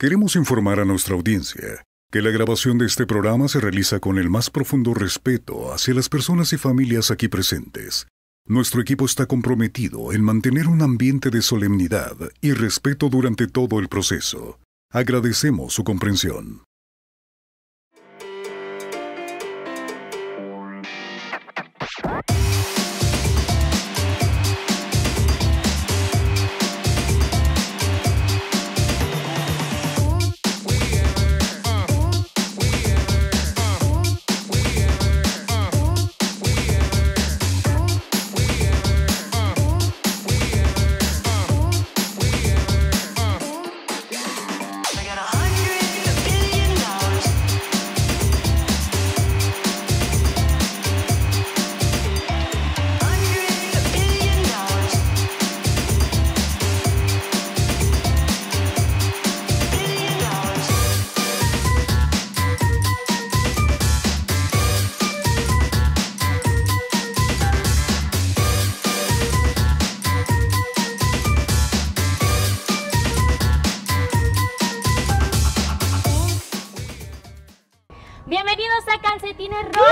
Queremos informar a nuestra audiencia que la grabación de este programa se realiza con el más profundo respeto hacia las personas y familias aquí presentes. Nuestro equipo está comprometido en mantener un ambiente de solemnidad y respeto durante todo el proceso. Agradecemos su comprensión. Bienvenidos a Calcetines Rotos.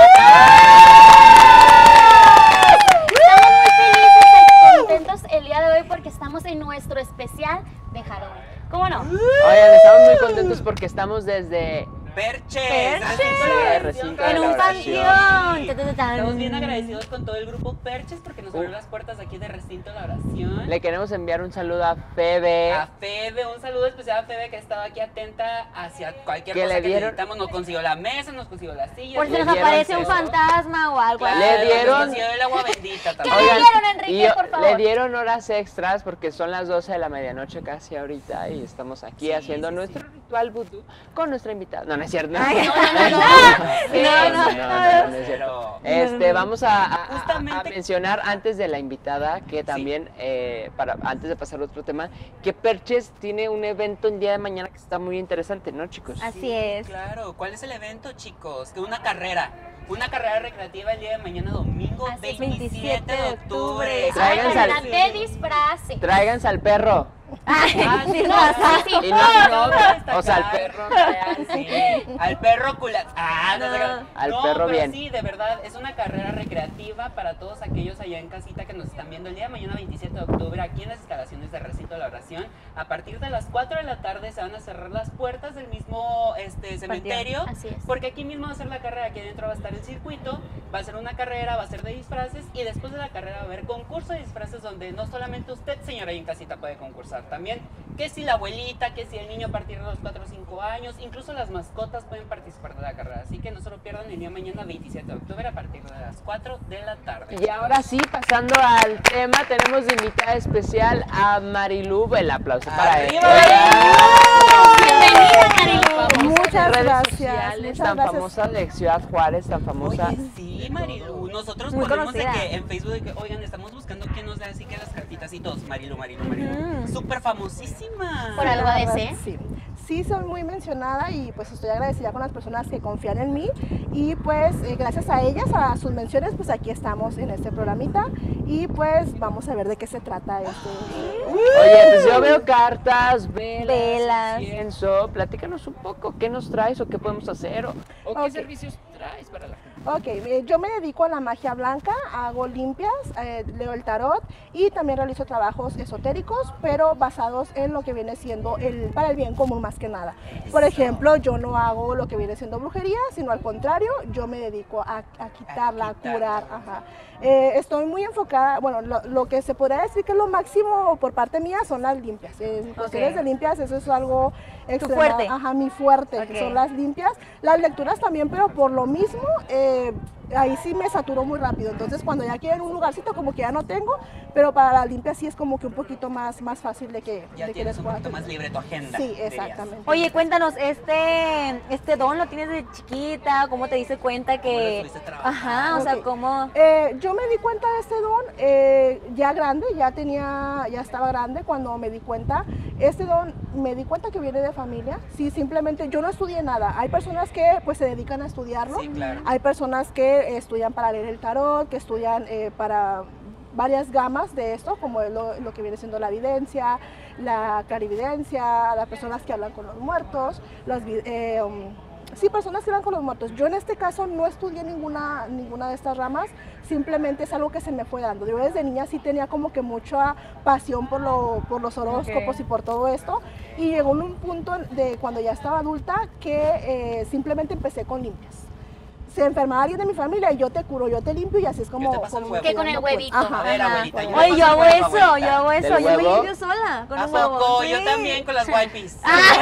Estamos muy felices y contentos el día de hoy porque estamos en nuestro especial de Halloween. ¿Cómo no? Oigan, estamos muy contentos porque estamos desde Perches, recinto En de un la oración. panteón. Estamos bien agradecidos con todo el grupo Perches porque nos abrió las puertas aquí de Recinto de la Oración. Le queremos enviar un saludo a Febe. A Febe, un saludo especial a Febe que ha estado aquí atenta hacia cualquier Que cosa le que dieron- necesitamos. Nos consiguió la mesa, nos consiguió las sillas. Por si Le nos dieron aparece un eso. fantasma o algo así. Le dieron- Nos consiguió el agua bendita ¿Qué también. le dieron, Enrique, y por favor? le dieron horas extras porque son las 12 de la medianoche casi ahorita y estamos aquí Sí, haciendo sí, nuestro sí. ritual vudú con nuestra invitada. No, no es cierto. Ay, no, no, no es cierto. Pero Vamos a Justamente- mencionar antes de la invitada que también, antes de pasar a otro tema, que Perches tiene un evento el día de mañana que está muy interesante, ¿no, chicos? Así es. Claro, ¿cuál es el evento, chicos? Que una carrera recreativa el día de mañana domingo, Así es, 27 de octubre. Traigan Ay, sal- de disfraces. Tráiganse al perro. Ay, sí, no, sí, sí. Y no, o sea, al perro real, Sí, al perro cula. Al No, perro pero bien. Sí, de verdad, es una carrera recreativa para todos aquellos allá en casita que nos están viendo el día de mañana, 27 de octubre, aquí en las instalaciones de Recinto de la Oración. A partir de las 4 de la tarde se van a cerrar las puertas del mismo cementerio. Así es. Porque aquí mismo va a ser la carrera, aquí adentro va a estar el circuito, va a ser una carrera, va a ser de disfraces y después de la carrera va a haber concurso de disfraces donde no solamente usted, señora, ahí en casita puede concursar también, que si la abuelita, que si el niño a partir de los 4 o 5 años, incluso las mascotas pueden participar de la carrera, así que no se lo pierdan el día de mañana 27 de octubre a partir de las 4 de la tarde. Y ahora sí, pasando al tema, tenemos de invitada especial a Marilú. El aplauso para ella. Bienvenida, Marilu. Muchas Redes gracias, sociales, muchas tan gracias. famosa de Ciudad Juárez, tan famosa. Oye, sí, Marilu, nosotros Muy ponemos de conocida. que en Facebook de que, oigan, estamos buscando quién nos dé así que las cartitas y todos, Marilu. Súper famosísima. Por algo de ese. Sí, sí soy muy mencionada y pues estoy agradecida con las personas que confían en mí y pues gracias a ellas, a sus menciones, pues aquí estamos en este programita y pues vamos a ver de qué se trata Oye, pues yo veo cartas, Velas. incienso. Platícanos un poco, ¿qué nos traes o qué podemos hacer? ¿O qué Ok. servicios traes para la gente? Ok, yo me dedico a la magia blanca, hago limpias, leo el tarot y también realizo trabajos esotéricos, pero basados en lo que viene siendo para el bien común más que nada. Por ejemplo, yo no hago lo que viene siendo brujería, sino al contrario, yo me dedico a quitarla, a curar. Ajá. Estoy muy enfocada, bueno, lo que se podría decir que es lo máximo por parte mía son las limpias. En cuestiones de limpias, eso es algo fuerte. Ajá, mi fuerte, Ok. son las limpias. Las lecturas también, pero por lo mismo, ahí sí me saturo muy rápido. Entonces, cuando ya quiero un lugarcito, como que ya no tengo, pero para la limpia sí es como que un poquito más fácil de que, Ya de que tienes les un pueda poquito más atender. libre tu agenda. Sí, dirías. exactamente. Oye, cuéntanos, este don lo tienes de chiquita, ¿cómo te diste cuenta ¿Cómo lo que...? estuviste trabajando? Ajá, o sea, Ok. ¿cómo...? Yo me di cuenta de este don ya grande, ya estaba grande cuando me di cuenta. Este don me di cuenta que viene de familia. Sí, simplemente yo no estudié nada. Hay personas que pues se dedican a estudiarlo. Sí, claro. Hay personas que estudian para leer el tarot, que estudian para varias gamas de esto, como es lo que viene siendo la evidencia, la clarividencia, las personas que hablan con los muertos, sí, personas que hablan con los muertos. Yo en este caso no estudié ninguna de estas ramas, simplemente es algo que se me fue dando. Yo desde niña sí tenía como que mucha pasión por los horóscopos y por todo esto, y llegó un punto de cuando ya estaba adulta que simplemente empecé con limpias. Se enfermaba alguien de mi familia y yo te curo, yo te limpio, y así es como... Que con el huevito. A ver, abuelita. Oye, yo hago eso, yo me huevo? limpio sola con ¿A un huevo. poco? Sí. Yo también con las wipes.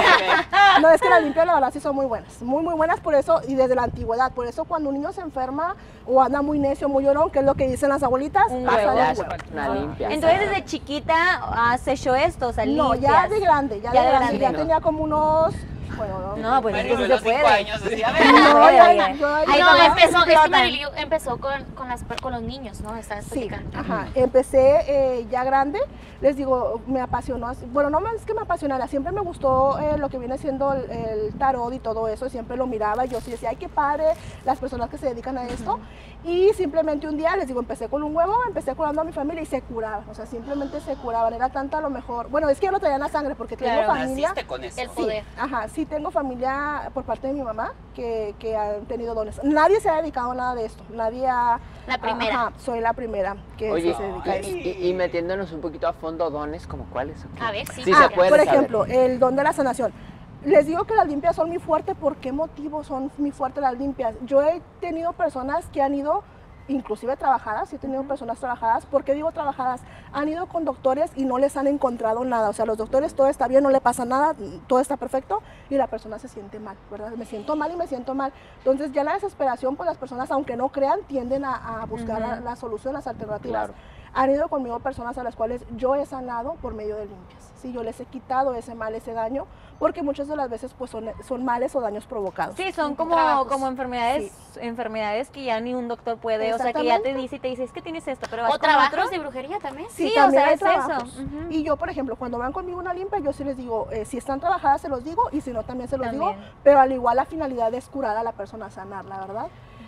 No, es que las limpias la verdad sí son muy buenas, muy buenas por eso, y desde la antigüedad. Por eso cuando un niño se enferma o anda muy necio, muy llorón, que es lo que dicen las abuelitas, Un pásale huevo. Ya un hace huevo. falta una limpia. Entonces desde chiquita has hecho esto, o sea, No, limpias. ya de grande, ya de grande, ya ¿no? tenía como unos... Bueno, No, pues es Bueno, que sí de se los 5 puede. años decía, a ver. No, Oye, ya- oye. yo- Ay, No, papá, empezó, es que explotan. Marilu empezó con los niños, ¿no? Estás Sí, platicando. ajá. Empecé ya grande, les digo, me apasionó, bueno, no es que me apasionara, siempre me gustó lo que viene siendo el tarot y todo eso, siempre lo miraba, yo sí decía, ay, qué padre, las personas que se dedican a esto, y simplemente un día, les digo, empecé con un huevo, empecé curando a mi familia y se curaban, o sea, simplemente se curaban, era tanta a lo mejor, bueno, es que yo lo traía en la sangre porque tengo Claro. familia. Naciste con eso. El Sí, poder. ajá, sí tengo familia por parte de mi mamá que han tenido dones. Nadie se ha dedicado a nada de esto, nadie ha... La primera. Ajá, soy la primera que Oye, se dedica a esto. y metiéndonos un poquito a fondo, dones como cuáles. ¿O qué? A ver, sí. Sí Ah, se puede Por saber. ejemplo, el don de la sanación. Les digo que las limpias son muy fuertes. ¿Por qué motivo son muy fuertes las limpias? Yo he tenido personas que han ido, inclusive trabajadas, he tenido personas trabajadas. ¿Por qué digo trabajadas? Han ido con doctores y no les han encontrado nada. O sea, los doctores todo está bien, no le pasa nada, todo está perfecto, y la persona se siente mal, ¿verdad? Me siento mal y me siento mal. Entonces ya la desesperación, pues las personas, aunque no crean, tienden a buscar la solución, las alternativas. Claro. Han ido conmigo personas a las cuales yo he sanado por medio de limpias. Sí, yo les he quitado ese mal, ese daño, porque muchas de las veces pues son males o daños provocados. Sí, son como, Trabajos. como enfermedades que ya ni un doctor puede, o sea, que ya te Exactamente. dice y te dice, es que tienes esto, pero vas O con otro. trabajos de brujería también. Sí, o también sea, hay es trabajos. eso. Ujú. Y yo, por ejemplo, cuando van conmigo una limpia, yo sí les digo, si están trabajadas se los digo, y si no también se los digo, También. pero al igual la finalidad es curar a la persona, sanarla, ¿verdad?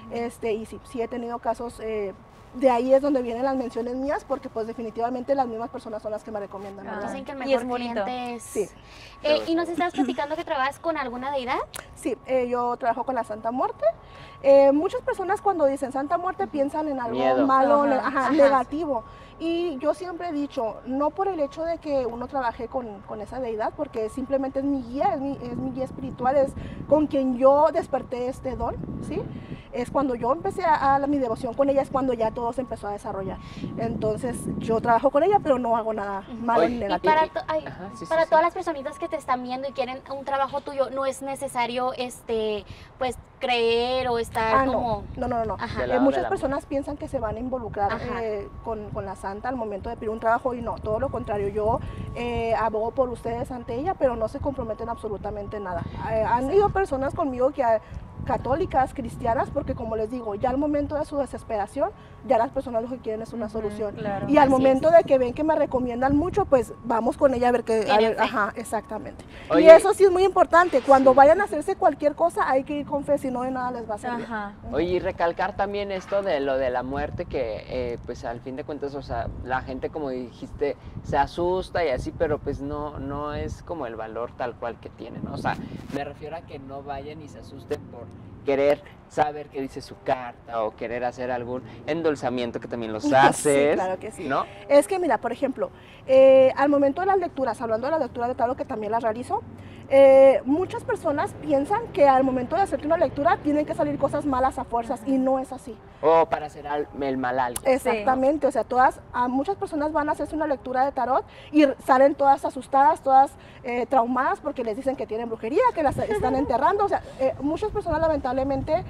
Y sí he tenido casos, de ahí es donde vienen las menciones mías, porque pues definitivamente las mismas personas son las que me recomiendan, ¿verdad? Dicen que el Y mejor es bonito. cliente es... Sí. ¿Y nos estabas platicando que trabajas con alguna deidad? Sí, yo trabajo con la Santa Muerte. Muchas personas cuando dicen Santa Muerte piensan en algo Miedo. malo, Ajá, ajá. negativo. Y yo siempre he dicho, no por el hecho de que uno trabaje con esa deidad, porque simplemente es mi guía, es mi guía espiritual, es con quien yo desperté este don, ¿sí? Es cuando yo empecé mi devoción con ella, es cuando ya todo se empezó a desarrollar. Entonces yo trabajo con ella, pero no hago nada malo Oye, ni Y negativo. para, Ajá, sí, sí, para sí. todas las personitas que te están viendo y quieren un trabajo tuyo, no es necesario, pues, creer o estar como... No. Ajá. Del lado del Muchas amor. personas piensan que se van a involucrar Ajá. con la santa al momento de pedir un trabajo, y no, todo lo contrario. Yo abogo por ustedes ante ella, pero no se comprometen absolutamente nada. Han ido personas conmigo católicas, cristianas, porque como les digo, ya al momento de su desesperación, ya las personas lo que quieren es una solución. claro. Y al Así momento de que ven que me recomiendan mucho, pues vamos con ella a ver qué... Tienen fe. Ajá, exactamente. Y Oye. eso sí es muy importante. Cuando vayan a hacerse cualquier cosa, hay que ir con fe, si no de nada les va a servir. Ajá. Oye, y recalcar también esto de lo de la muerte, que pues al fin de cuentas, o sea, la gente, como dijiste, se asusta y así, pero pues no es como el valor tal cual que tiene, ¿no? O sea, me refiero a que no vayan y se asusten por querer saber qué dice su carta o querer hacer algún endulzamiento, que también los haces, claro que sí. ¿no? Es que mira, por ejemplo, al momento de las lecturas, hablando de las lecturas de tarot, que también las realizo, muchas personas piensan que al momento de hacerte una lectura tienen que salir cosas malas a fuerzas, y no es así. O para hacer el mal a alguien. Exactamente, o sea, muchas personas van a hacerse una lectura de tarot y salen todas asustadas, todas traumadas, porque les dicen que tienen brujería, que las están enterrando. O sea, muchas personas lamentablemente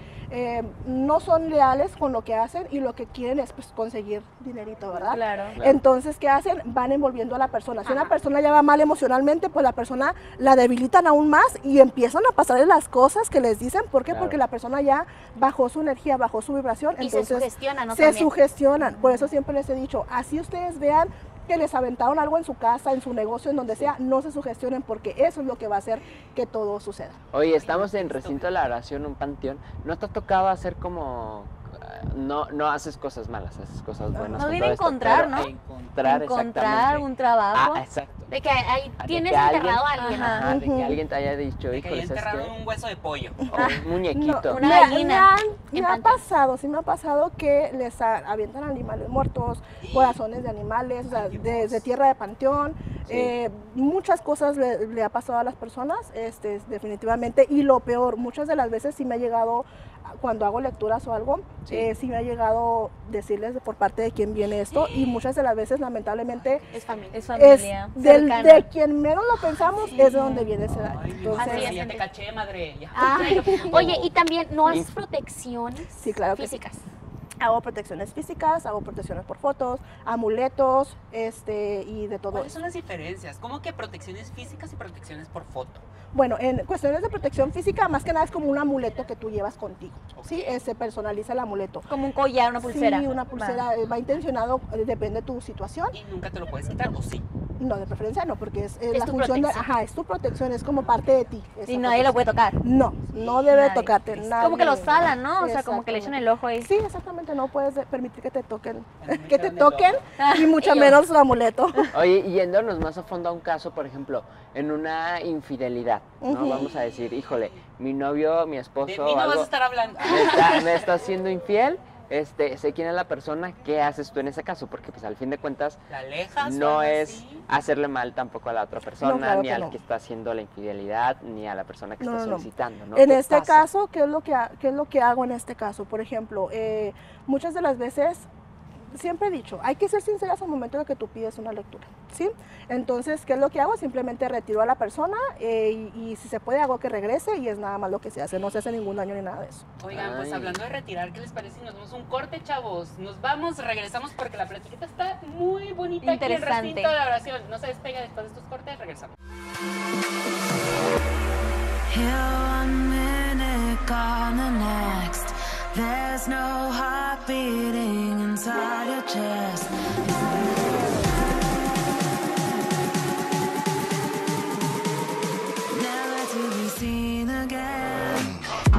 no son leales con lo que hacen, y lo que quieren es pues, conseguir dinerito, ¿verdad? Claro. Entonces, ¿qué hacen? Van envolviendo a la persona. Si una Ajá. persona ya va mal emocionalmente, pues la persona la debilitan aún más y empiezan a pasarle las cosas que les dicen. ¿Por qué? Claro. Porque la persona ya bajó su energía, bajó su vibración. Y se entonces sugestionan, ¿no? se También. sugestionan. Por eso siempre les he dicho, así ustedes vean que les aventaron algo en su casa, en su negocio, en donde sea, no se sugestionen, porque eso es lo que va a hacer que todo suceda. Oye, estamos en recinto de la oración, un panteón. ¿No te ha tocado hacer como... No haces cosas malas, haces cosas buenas? Más con bien todo esto, encontrar, pero ¿no? Encontrar, Encontrar exactamente. un trabajo. Exacto. De que ahí De tienes que enterrado a alguien. Ajá. Ajá, de que alguien te haya dicho, De que ahí híjole, ¿sabes enterraron qué? un hueso de pollo. O un muñequito. Una Me gallina. me ha pasado, sí me ha pasado que les avientan animales muertos, corazones de animales, o sea, de tierra de panteón. Sí. Muchas cosas le ha pasado a las personas, definitivamente. Y lo peor, muchas de las veces sí me ha llegado, cuando hago lecturas o algo, sí me ha llegado decirles por parte de quién viene esto. Y muchas de las veces, lamentablemente, Es familia. Es es familia. cercana. de quien menos lo pensamos, es de donde viene ese daño. Ay, Dios, Entonces, Así es. ya te caché, madre. Ya. Ay, oye, y también no haces protecciones Sí, claro que sí. físicas. hago protecciones físicas, hago protecciones por fotos, amuletos, y de todo ¿Cuáles eso. son las diferencias? ¿Cómo que protecciones físicas y protecciones por foto? Bueno, en cuestiones de protección física, más que nada es como un amuleto que tú llevas contigo, ¿sí? Se personaliza el amuleto. Como un collar, una pulsera. Sí, una pulsera, va intencionado, depende de tu situación. Y nunca te lo puedes quitar, ¿o sí? No, de preferencia no, porque es Es la tu función de, protección. es tu protección, es como parte de ti. esa Y nadie lo puede protección. tocar. No, no debe Nadie. tocarte, nadie. Como que lo salan, ¿no? O sea, como que le echan el ojo ahí. Sí, exactamente, no puedes permitir que te toquen, Me que te echaron el toquen, y mucho menos su amuleto. Oye, y yéndonos más a fondo a un caso, por ejemplo, en una infidelidad, ¿no? Ujú. Vamos a decir, híjole, mi novio, mi De esposo, mí no vas algo, a estar hablando. me está haciendo infiel, sé quién es la persona, ¿qué haces tú en ese caso? Porque pues al fin de cuentas ¿La alejas? o no algo es así? hacerle mal tampoco a la otra persona, claro ni que al no. que está haciendo la infidelidad, ni a la persona que No, está no, no. solicitando, ¿no? En ¿Qué este pasa? caso, ¿qué es lo que hago en este caso? Por ejemplo, muchas de las veces, siempre he dicho, hay que ser sinceras al momento de que tú pides una lectura, ¿sí? Entonces, ¿qué es lo que hago? Simplemente retiro a la persona, y si se puede hago que regrese, y es nada más lo que se hace, no se hace ningún daño ni nada de eso. Oigan, pues Ay. hablando de retirar, ¿qué les parece si nos damos un corte, chavos? Nos vamos, regresamos porque la platiquita está muy bonita aquí en el Interesante. recinto de la oración. No se despega después de estos cortes, regresamos. Here one minute, gone the next. There's no heart beating inside your chest. Never to be seen again.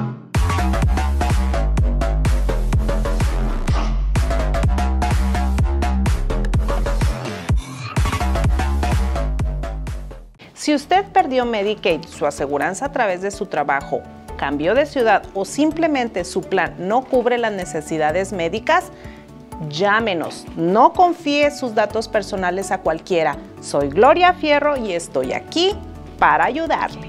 Si usted perdió Medicaid, su aseguranza a través de su trabajo, cambió de ciudad o simplemente su plan no cubre las necesidades médicas, llámenos. No confíe sus datos personales a cualquiera. Soy Gloria Fierro y estoy aquí para ayudarle.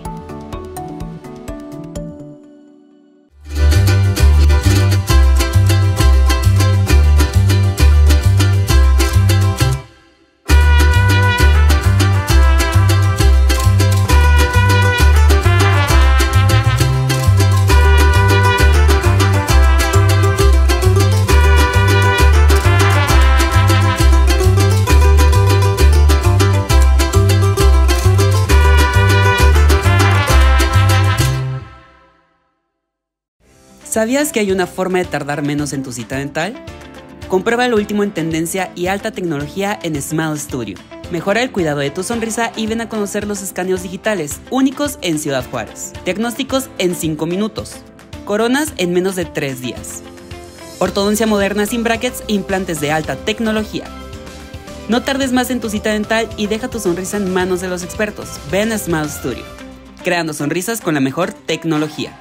¿Sabías que hay una forma de tardar menos en tu cita dental? Comprueba lo último en tendencia y alta tecnología en Smile Studio. Mejora el cuidado de tu sonrisa y ven a conocer los escaneos digitales, únicos en Ciudad Juárez. Diagnósticos en 5 minutos. Coronas en menos de 3 días. Ortodoncia moderna sin brackets e implantes de alta tecnología. No tardes más en tu cita dental y deja tu sonrisa en manos de los expertos. Ven a Smile Studio. Creando sonrisas con la mejor tecnología.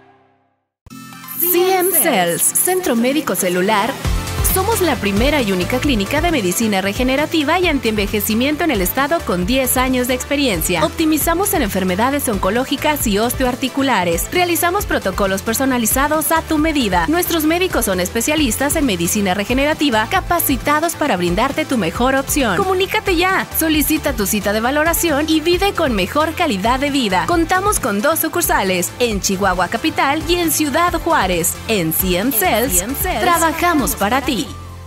CM Cells, Centro Médico Celular. Somos la primera y única clínica de medicina regenerativa y antienvejecimiento en el estado con 10 años de experiencia. Optimizamos en enfermedades oncológicas y osteoarticulares. Realizamos protocolos personalizados a tu medida. Nuestros médicos son especialistas en medicina regenerativa, capacitados para brindarte tu mejor opción. Comunícate ya. Solicita tu cita de valoración y vive con mejor calidad de vida. Contamos con 2 sucursales, en Chihuahua Capital y en Ciudad Juárez. En CM Cells, trabajamos para ti.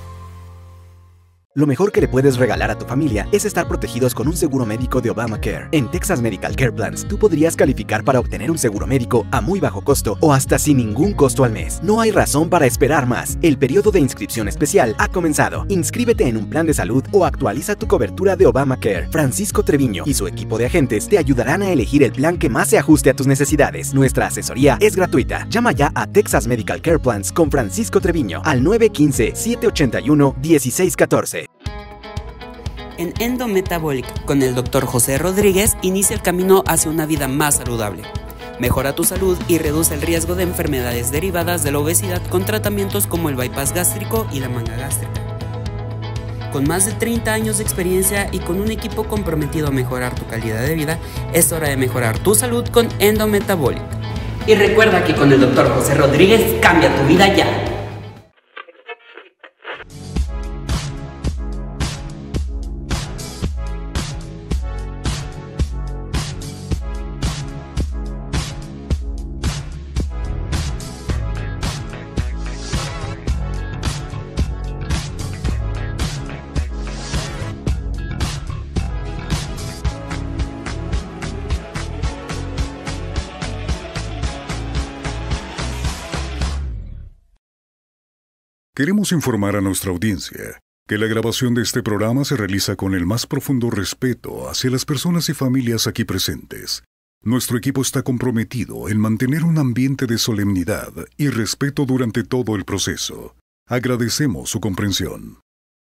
Lo mejor que le puedes regalar a tu familia es estar protegidos con un seguro médico de Obamacare. En Texas Medical Care Plans, tú podrías calificar para obtener un seguro médico a muy bajo costo o hasta sin ningún costo al mes. No hay razón para esperar más. El periodo de inscripción especial ha comenzado. Inscríbete en un plan de salud o actualiza tu cobertura de Obamacare. Francisco Treviño y su equipo de agentes te ayudarán a elegir el plan que más se ajuste a tus necesidades. Nuestra asesoría es gratuita. Llama ya a Texas Medical Care Plans con Francisco Treviño al 915-781-1614. En Endometabolic, con el Dr. José Rodríguez, inicia el camino hacia una vida más saludable. Mejora tu salud y reduce el riesgo de enfermedades derivadas de la obesidad con tratamientos como el bypass gástrico y la manga gástrica. Con más de 30 años de experiencia y con un equipo comprometido a mejorar tu calidad de vida, es hora de mejorar tu salud con Endometabolic. Y recuerda que con el Dr. José Rodríguez cambia tu vida ya. Queremos informar a nuestra audiencia que la grabación de este programa se realiza con el más profundo respeto hacia las personas y familias aquí presentes. Nuestro equipo está comprometido en mantener un ambiente de solemnidad y respeto durante todo el proceso. Agradecemos su comprensión.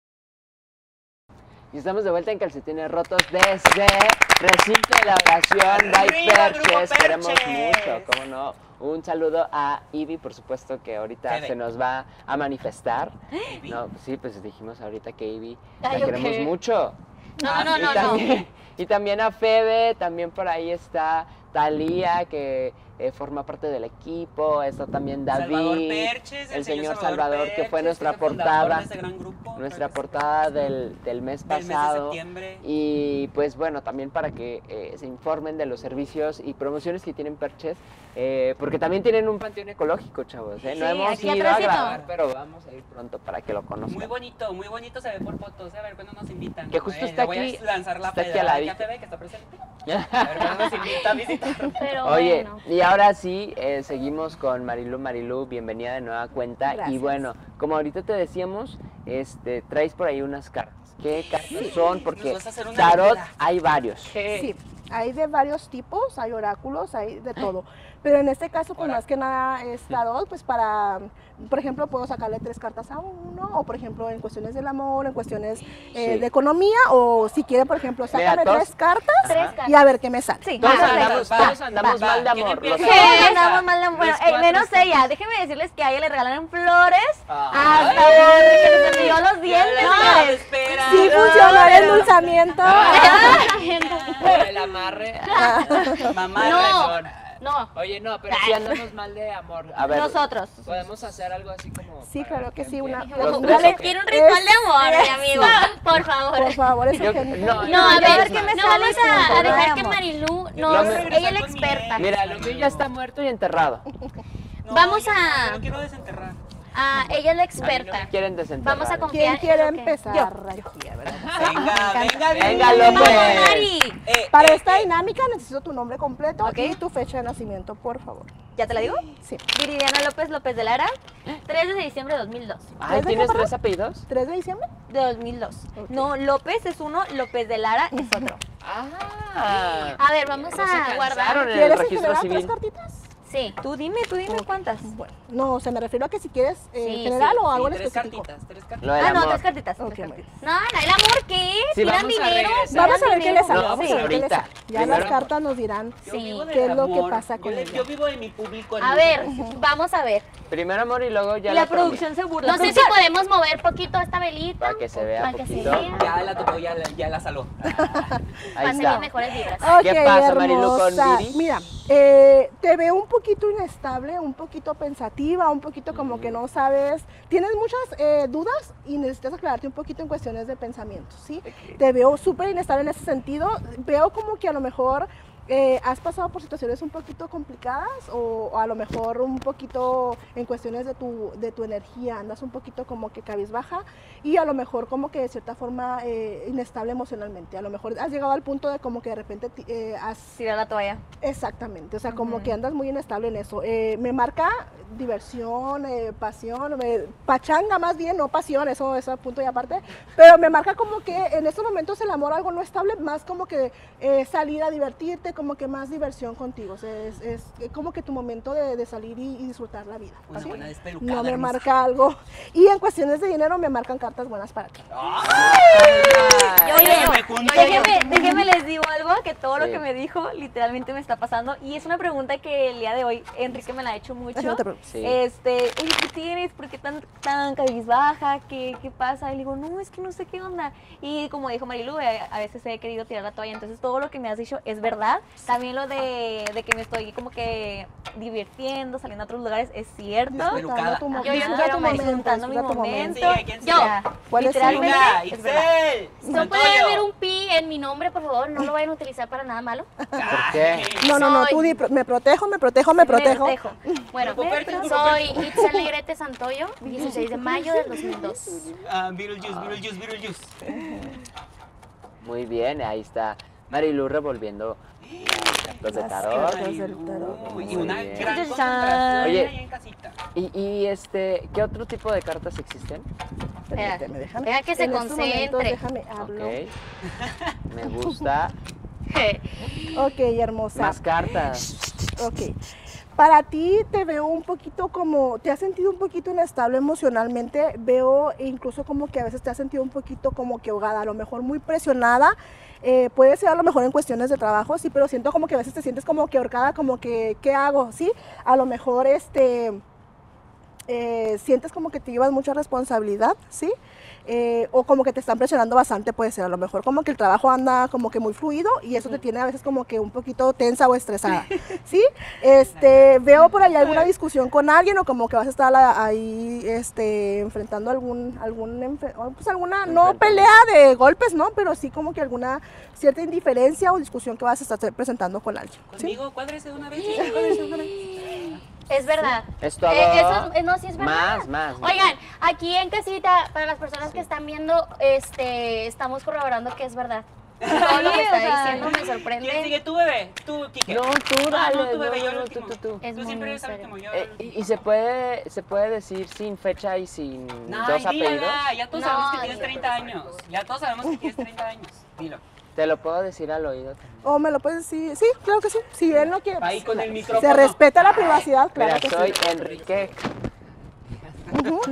Y estamos de vuelta en Calcetines Rotos desde Recinto de la Oración by Perches. Queremos mucho, cómo no. Un saludo a Ivy, por supuesto, que ahorita se nos va a manifestar. No, sí, pues dijimos ahorita que Ivy la queremos mucho. No. Y también a Febe, también por ahí está Talía, que forma parte del equipo, está también David, Perches, el señor Salvador Perches, que fue nuestra portada, nuestra portada del mes pasado. Y pues bueno, también para que se informen de los servicios y promociones que tienen Perches, porque también tienen un panteón ecológico, chavos. No hemos ido a grabar, pero vamos a ir pronto para que lo conozcan. Muy bonito se ve por fotos. A ver cuándo nos invitan. Que justo está aquí, voy a lanzar la está aquí a la TV que está presente. A ver cuándo nos invita a visitar. Pero oye, bueno. y ahora sí, seguimos con Marilu, bienvenida de nueva cuenta. Gracias. Y bueno, como ahorita te decíamos, traes por ahí unas cartas. ¿Qué cartas son? Porque tarot hay varios. Sí, hay de varios tipos, hay oráculos, hay de todo. Pero en este caso, pues más que nada es tarot, pues para, por ejemplo, puedo sacarle 3 cartas a uno, o por ejemplo en cuestiones del amor, en cuestiones de economía, o si quiere, por ejemplo, sácame 3 cartas y a ver qué me sale. Sí. Todos andamos mal de amor. Sí, andamos mal de amor. Bueno, menos ella. Déjenme decirles que a ella le regalaron flores hasta que se cepilló los dientes. Sí funcionó el endulzamiento. El amarre. Mamá, No. Oye, no, pero si andamos mal de amor. A ver, nosotros. ¿podemos hacer algo así como? Sí, claro que sí. Una, Dale, quiero un ritual de amor, mi amigo. Por favor. Por favor, eso Yo- que no, No, a ver, ¿qué me vamos sale? a dejar que Amor. Marilu Yo me- ella es la experta. Mira, lo mío ya está muerto y enterrado. Vamos yo a- lo quiero desenterrar. Ah, ella es la A mí no experta. me quieren desenterrar. Vamos a ¿Quién confiar quiere en lo que- empezar? Venga, López. Vamos, Mari. Para esta dinámica necesito tu nombre completo y tu fecha de nacimiento, por favor. ¿Ya te la digo? Sí. Viridiana López de Lara, 3 de diciembre de 2002. Ay, ¿tienes 3 apellidos? ¿3 de diciembre? de 2002. No, López es uno, López de Lara es otro. Ah. A ver, vamos No se a guardar. cansaron en el ¿Quieres registro generar civil. 3 cartitas? Sí. Tú dime cuántas. Bueno, no, se me refiero a que si quieres Sí, general o algo en 3 específico. cartitas, 3 cartitas. Lo del Ah, no, amor. 3 cartitas. Ok, tres bueno. cartitas. No, ¿el amor qué? Sí, ¿Tiran vamos a dinero? regresar. Vamos a ver qué les sale. No, pues Sí, ¿qué les ahorita. sale? Ya Primero- las cartas nos dirán Yo vivo del qué es lo que amor. pasa con ella. Yo vivo de mi público. A ver, vamos a ver. Primero amor y luego ya La la promo. producción se burla. No sé si podemos mover poquito esta velita. Para que se vea Para que se poquito. vea. Ya la tocó, ya la saló. Ahí Pasen está. mejores vibras. Ok, ¿Qué pasa, Marilu, con hermosa. Viri? Mira, te veo un poquito inestable, un poquito pensativa, un poquito como que no sabes, tienes muchas dudas y necesitas aclararte un poquito en cuestiones de pensamiento, ¿sí? Te veo súper inestable en ese sentido, veo como que a lo mejor has pasado por situaciones un poquito complicadas o a lo mejor un poquito en cuestiones de tu energía, andas un poquito como que cabizbaja y a lo mejor como que de cierta forma inestable emocionalmente, a lo mejor has llegado al punto de como que de repente has... Tirar la toalla. Exactamente, o sea, como que andas muy inestable en eso. Me marca diversión, pasión, pachanga más bien, no pasión, eso es punto y aparte, pero me marca como que en estos momentos el amor algo no estable, más como que salir a divertirte, como que más diversión contigo, o sea, es como que tu momento de salir y disfrutar la vida. Una ¿sí? buena despelucada, No me hermosa. marca algo. Y en cuestiones de dinero me marcan cartas buenas para ti. Déjeme les digo algo, que todo lo Sí. que me dijo literalmente me está pasando y es una pregunta que el día de hoy Enrique me la ha hecho mucho. Sí. Oye, ¿qué tienes? ¿Por qué tan cabizbaja? ¿Qué pasa? Y le digo, no, es que no sé qué onda. Y como dijo Marilu, a veces he querido tirar la toalla, entonces todo lo que me has dicho es verdad. También lo de que me estoy como que divirtiendo, saliendo a otros lugares, es cierto. Despelucada. Yo quiero disfrutando mi momento. Sí, ¿quién Yo. sea? ¿Cuál es Literalmente, Venga, es verdad. Itzel. No puede haber un pi en mi nombre, por favor. No lo vayan a utilizar para nada malo. ¿Por qué? No, tú di, me protejo. Bueno, Ruperto. soy Itzel Negrete Santoyo, 16 de mayo del 2002. Beetlejuice. Muy bien, ahí está Marilu revolviendo los de tarot. Y una Muy bien. gran Chan. concentración Oye. ahí en casita. ¿Qué otro tipo de cartas existen? Permíteme, déjame. Deja que se En estos momentos, concentre. déjame hablo. Ok. Me gusta. Ok, hermosa. Más cartas. Ok. Para ti te veo un poquito como, te has sentido un poquito inestable emocionalmente, veo incluso como que a veces te has sentido un poquito como que ahogada, a lo mejor muy presionada, puede ser a lo mejor en cuestiones de trabajo, sí, pero siento como que a veces te sientes como que ahorcada, como que, ¿qué hago? Sí, a lo mejor sientes como que te llevas mucha responsabilidad, ¿sí? O como que te están presionando bastante, puede ser a lo mejor como que el trabajo anda como que muy fluido y eso te tiene a veces como que un poquito tensa o estresada, ¿sí? Veo por ahí alguna discusión con alguien o como que vas a estar ahí enfrentando alguna, no pelea de golpes, ¿no? Pero sí como que alguna cierta indiferencia o discusión que vas a estar presentando con alguien, ¿sí? Conmigo, cuádrese de una vez. Es verdad. Es todo. No, sí es verdad. Más. Oigan, aquí en casita, para las personas que están viendo, estamos corroborando que es verdad. Todo lo que está diciendo me ¿Quién sorprende. sigue? ¿Tú, bebé? ¿Tú, Kike? No, tú Ah, dale. no, tú, bebé, yo el no, último. tú. Es Tú muy siempre eres el serio. último, yo el último. ¿Y se puede decir sin fecha y sin No, dos apellidos? dígala, ya todos No, sabemos que tienes dilo. 30 años. Ya todos sabemos que tienes 30 años. Dilo. Te lo puedo decir al oído también. O me lo puedes decir, sí, claro que sí, si él no quiere. Ahí con el Se micrófono. respeta la privacidad, claro Mira, que soy sí. Enrique. Ujú.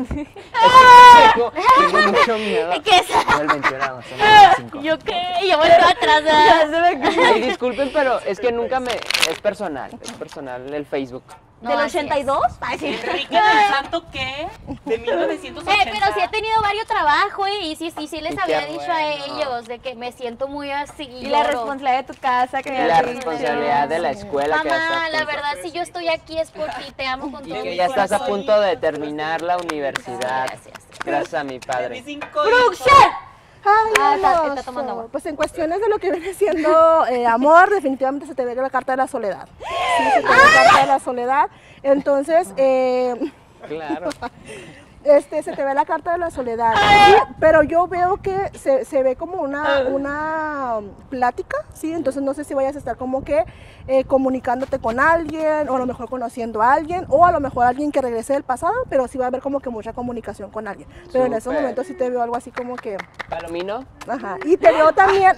Tengo mucho miedo. ¿Qué es? Yo el 21 de agosto, no, el 5. ¿Yo qué? Yo volteo atrás. Ay, disculpen, pero es que nunca es personal el Facebook. No, ¿Del así es. 82? Ay, sí. ¿Enrique del Santo qué? De 1980. Pero sí he tenido varios trabajos y sí les Y había qué dicho a bueno. ellos de que me siento muy así. Y la lloro. responsabilidad de tu casa, que Y me la has dicho. responsabilidad de la escuela que Mamá, estás a la punto- verdad, si yo estoy aquí es por ti, te amo con Y todo que mi ya estás a corazón. punto de terminar la universidad. Gracias. Gracias a mi De mis padre. 5 Ay, está hermoso. tomando agua. Pues en cuestiones de lo que viene siendo amor, definitivamente se te ve la carta de la soledad. Sí, se te ve la carta de la soledad. Entonces, Claro. se te ve la carta de la soledad. Sí, pero yo veo que se ve como una plática, ¿sí? Entonces no sé si vayas a estar como que comunicándote con alguien, o a lo mejor conociendo a alguien, o a lo mejor alguien que regrese del pasado, pero sí va a haber como que mucha comunicación con alguien. Pero en esos Súper. momentos sí te veo algo así como que... Palomino. Ajá, y te veo también...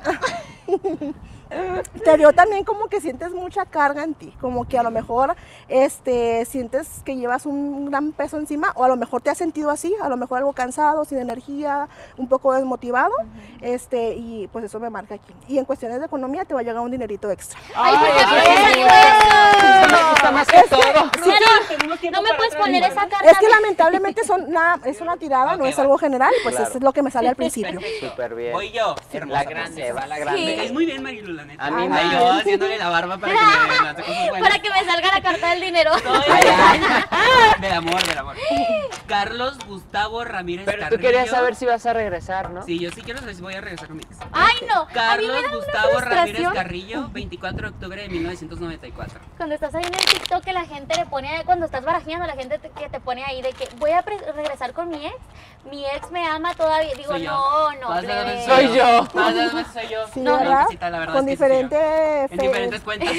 Te veo también como que sientes mucha carga en ti, como que a lo mejor sientes que llevas un gran peso encima, o a lo mejor te has sentido así, a lo mejor algo cansado, sin energía, un poco desmotivado, y pues eso me marca aquí. Y en cuestiones de economía te va a llegar un dinerito extra. Ay, ¿por qué eso me sí. salió eso? Me gusta más que todo. No me puedes poner esa carta. Es que lamentablemente es una tirada, no Ok, es va. algo general, pues Claro. eso es lo que me sale al principio. Súper bien. Voy yo. La Hermosa grande, princesa. va la Me grande. caes muy bien, Marilu, la neta. A mí Ay, me- yo haciéndole la barba para que me lance cosas buenas. Para que me salga la carta del dinero. Del amor, del amor. Carlos Gustavo Ramírez Pero tú Carrillo. querías saber si vas a regresar, ¿no? Sí, yo sí quiero saber si voy a regresar con mi ex. Ay, no. A mí Carlos me da una Gustavo Ramírez frustración Carrillo, 24 de octubre de 1994. cuando estás ahí en el TikTok que la gente le pone, cuando estás barajeando, la gente que te pone ahí de que voy a regresar con mi ex me ama todavía. Digo, Soy yo. no, Todas las plebe. veces Soy yo. Todas las veces soy yo. Sí, No, ¿verdad? Cosita, la verdad Con es que sí soy yo. diferentes... En diferentes cuentas.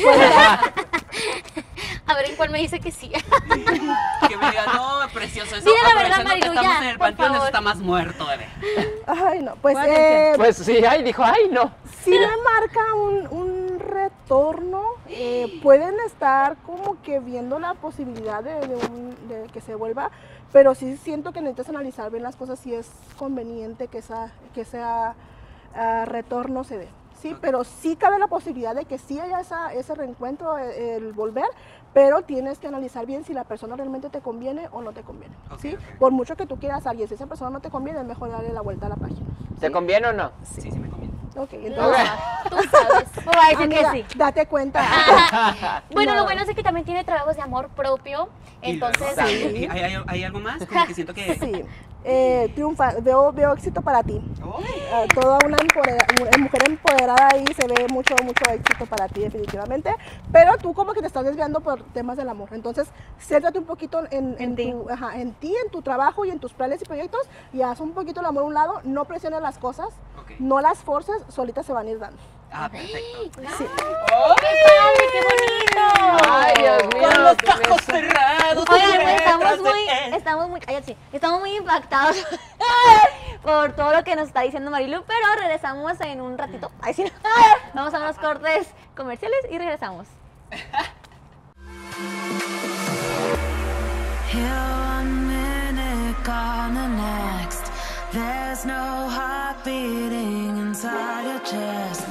A ver en cuál me dice que sí. Que me diga, no, precioso. Eso, Dile la verdad, aprovechando que Marilu, estamos ya, en el por panteón, eso favor. está más muerto, bebé. Ay, no, pues... Pues sí, ay, dijo, ay, no. sí me marca un retorno, pueden estar como que viendo la posibilidad de que se vuelva, pero sí siento que necesitas analizar bien las cosas si es conveniente que sea retorno se ve. Sí, pero sí cabe la posibilidad de que sí haya ese reencuentro, el volver, pero tienes que analizar bien si la persona realmente te conviene o no te conviene. ¿Sí? Por mucho que tú quieras a alguien, si esa persona no te conviene, es mejor darle la vuelta a la página. ¿Te conviene o no? Sí, sí me conviene. Ok, entonces, Tú sabes. Voy a decir que amiga, sí. date cuenta. Bueno, No. lo bueno es que también tiene trabajos de amor propio. Y luego, Entonces, Sí. ¿hay algo más? Como que siento que... Sí, triunfa, veo éxito para ti. ¡Ay! Toda una mujer empoderada ahí, se ve mucho éxito para ti definitivamente, pero tú como que te estás desviando por temas del amor, entonces céntrate un poquito en ti. en tu trabajo y en tus planes y proyectos y haz un poquito el amor a un lado, no presiones las cosas, Ok. no las forces, solitas se van a ir dando. Ah, perfecto. Sí. ¡qué padre, qué bonito! Ay, Dios mío. Con los ¿qué me ojos está- cerrados. Oigan, tú pues, detrás de él. estamos muy impactados por todo lo que nos está diciendo Marilu, pero regresamos en un ratito. Ay, sí, no. Vamos a unos cortes comerciales y regresamos. Here 1 minute, gone the next. There's no heart beating inside your chest.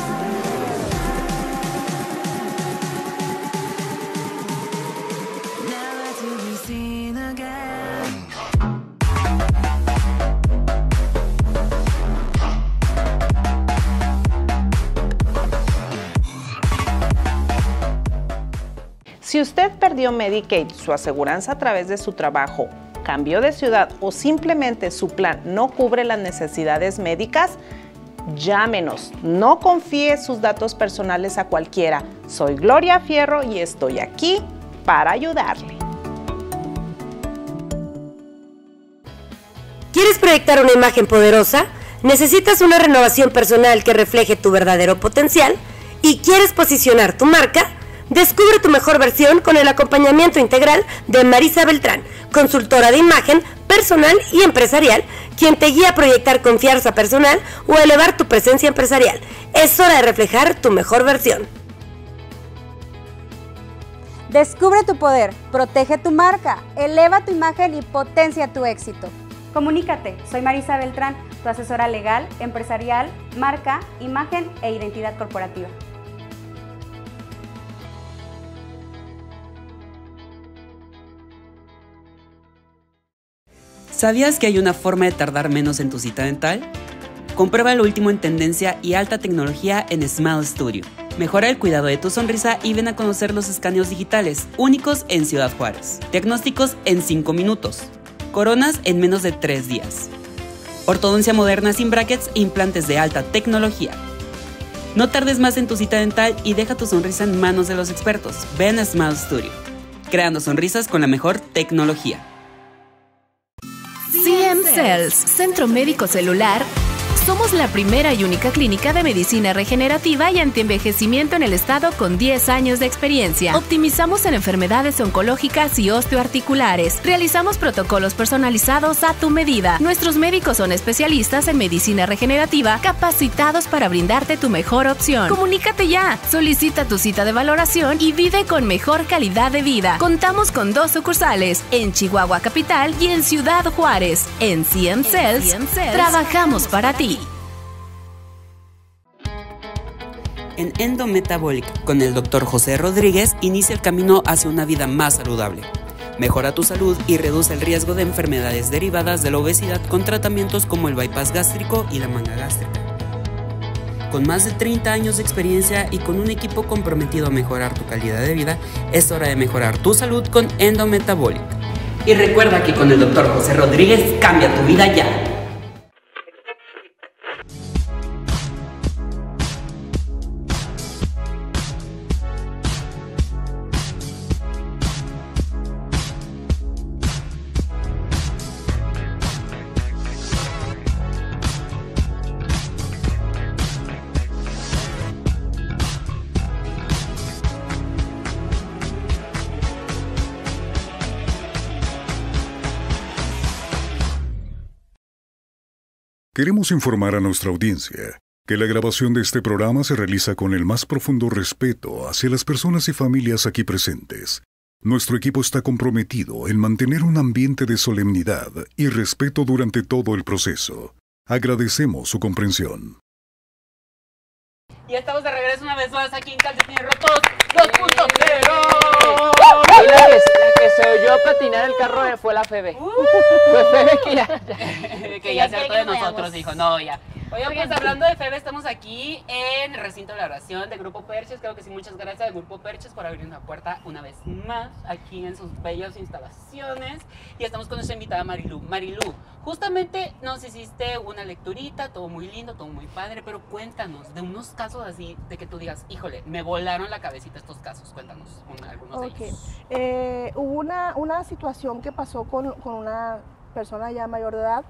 Never to be seen again. Si usted perdió Medicaid, su aseguranza a través de su trabajo, cambió de ciudad o simplemente su plan no cubre las necesidades médicas, llámenos. No confíe sus datos personales a cualquiera. Soy Gloria Fierro y estoy aquí para ayudarle. ¿Quieres proyectar una imagen poderosa? ¿Necesitas una renovación personal que refleje tu verdadero potencial? ¿Y quieres posicionar tu marca? Descubre tu mejor versión con el acompañamiento integral de Marisa Beltrán, consultora de imagen personal y empresarial, quien te guía a proyectar confianza personal o elevar tu presencia empresarial. Es hora de reflejar tu mejor versión. Descubre tu poder, protege tu marca, eleva tu imagen y potencia tu éxito. Comunícate, soy Marisa Beltrán, tu asesora legal, empresarial, marca, imagen e identidad corporativa. ¿Sabías que hay una forma de tardar menos en tu cita dental? Comprueba lo último en tendencia y alta tecnología en Smile Studio. Mejora el cuidado de tu sonrisa y ven a conocer los escaneos digitales, únicos en Ciudad Juárez. Diagnósticos en 5 minutos. Coronas en menos de 3 días. Ortodoncia moderna sin brackets e implantes de alta tecnología. No tardes más en tu cita dental y deja tu sonrisa en manos de los expertos. Ven a Smile Studio. Creando sonrisas con la mejor tecnología. CM Cells, Centro Médico Celular. Somos la primera y única clínica de medicina regenerativa y antienvejecimiento en el estado con 10 años de experiencia. Optimizamos en enfermedades oncológicas y osteoarticulares. Realizamos protocolos personalizados a tu medida. Nuestros médicos son especialistas en medicina regenerativa, capacitados para brindarte tu mejor opción. Comunícate ya. Solicita tu cita de valoración y vive con mejor calidad de vida. Contamos con 2 sucursales, en Chihuahua Capital y en Ciudad Juárez. En CM Cells, trabajamos para ti. En Endometabolic, con el Dr. José Rodríguez, inicia el camino hacia una vida más saludable. Mejora tu salud y reduce el riesgo de enfermedades derivadas de la obesidad con tratamientos como el bypass gástrico y la manga gástrica. Con más de 30 años de experiencia y con un equipo comprometido a mejorar tu calidad de vida, es hora de mejorar tu salud con Endometabolic. Y recuerda que con el Dr. José Rodríguez cambia tu vida ya. Queremos informar a nuestra audiencia que la grabación de este programa se realiza con el más profundo respeto hacia las personas y familias aquí presentes. Nuestro equipo está comprometido en mantener un ambiente de solemnidad y respeto durante todo el proceso. Agradecemos su comprensión. Y estamos de regreso una vez más aquí en Calcetines Rotos 2.0. Y la que se oyó patinar el carro fue la Febe. Fue Febe que ya se hartó de nosotros, dijo, no, ya. Oigan, pues hablando de Febe, estamos aquí en el recinto de la oración de Grupo Perches. Creo que sí, muchas gracias al Grupo Perches por abrir una puerta una vez más aquí en sus bellas instalaciones. Y estamos con nuestra invitada Marilu. Marilu, justamente nos hiciste una lecturita, todo muy lindo, todo muy padre, pero cuéntanos de unos casos así, de que tú digas, híjole, me volaron la cabecita estos casos. Cuéntanos algunos de ellos. Hubo una situación que pasó con una persona ya mayor de edad,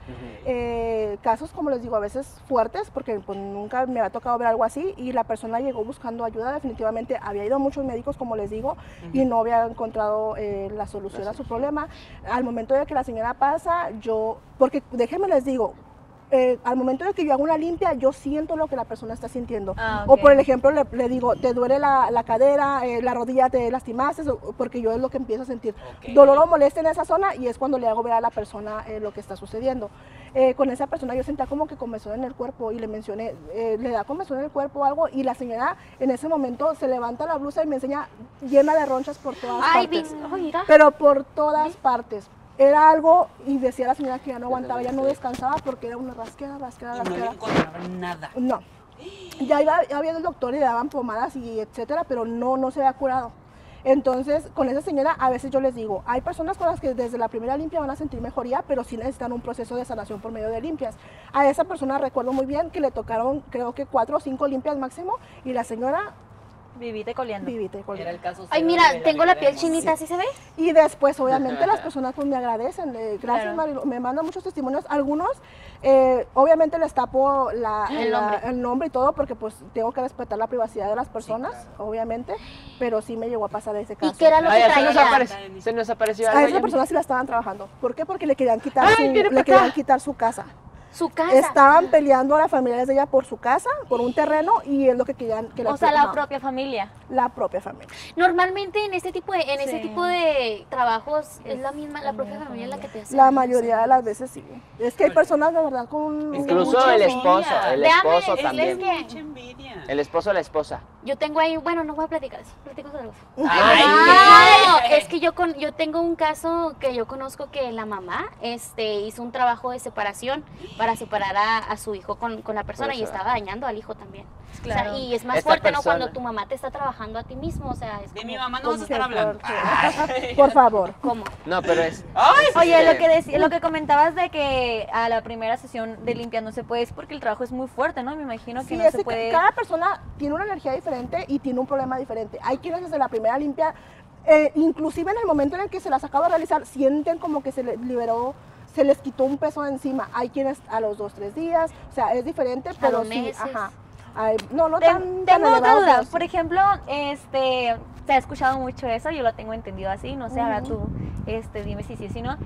casos como les digo a veces fuertes porque pues nunca me había tocado ver algo así y la persona llegó buscando ayuda, definitivamente había ido a muchos médicos como les digo y no había encontrado la solución a su problema. Al momento de que la señora pasa, porque déjenme les digo, al momento de que yo hago una limpia, yo siento lo que la persona está sintiendo. O por el ejemplo, le digo, te duele la cadera, la rodilla te lastimaste, porque yo es lo que empiezo a sentir. Dolor o molestia en esa zona y es cuando le hago ver a la persona lo que está sucediendo. Con esa persona yo sentía como que comezón en el cuerpo y le mencioné, le da comezón en el cuerpo o algo y la señora en ese momento se levanta la blusa y me enseña llena de ronchas por todas partes. Pero por todas partes. Era algo, y decía la señora que ya no aguantaba, ya no descansaba porque era una rasquera. Y no le encontraban nada. No. Ya había el doctor y le daban pomadas y etcétera, pero no se había curado. Entonces, con esa señora a veces yo les digo, hay personas con las que desde la primera limpia van a sentir mejoría, pero sí necesitan un proceso de sanación por medio de limpias. A esa persona recuerdo muy bien que le tocaron creo que 4 o 5 limpias máximo y la señora... Vivita y coleando. Era el caso. Ay, mira, tengo la piel chinita, ¿sí se ve? Y después, obviamente, las personas pues me agradecen. Gracias, Marilu. Me mandan muchos testimonios. Algunos, obviamente, les tapo el nombre y todo porque pues tengo que respetar la privacidad de las personas, obviamente. Pero sí me llegó a pasar ese caso. ¿Y qué era lo que traía? Se nos apareció a esa persona sí la estaban trabajando. ¿Por qué? Porque le querían quitar su casa. Su casa. Estaban peleando a las familiares de ella por su casa, por un terreno, y es lo que querían que O sea, la propia familia. La propia familia. Normalmente en ese tipo de trabajos es la propia familia la que te hace. La mayoría de las veces sí. Es que hay personas de verdad con... Incluso el esposo también. Mucha envidia. El esposo o la esposa. Yo tengo ahí, bueno, no voy a platicar eso, platico de algo. Es que yo tengo un caso que yo conozco que la mamá hizo un trabajo de separación para separar a su hijo con la persona y estaba dañando al hijo también. Claro. O sea, y es más fuerte, ¿no? Cuando tu mamá te está trabajando a ti mismo, o sea, es De como, mi mamá no vas a estar hablando. Por favor. ¿Cómo? No, pero es... Oye, lo que comentabas de que a la primera sesión de limpia no se puede, es porque el trabajo es muy fuerte, ¿no? Me imagino que no se puede... Cada persona tiene una energía diferente y tiene un problema diferente. Hay quienes desde la primera limpia, inclusive en el momento en el que se las acaba de realizar, sienten como que se les liberó, se les quitó un peso de encima. Hay quienes a los 2-3 días, o sea, es diferente, pero los sí, meses. Tengo otra duda. Por ejemplo, se ha escuchado mucho eso, yo lo tengo entendido así, no sé, ahora tú dime si sí, si no.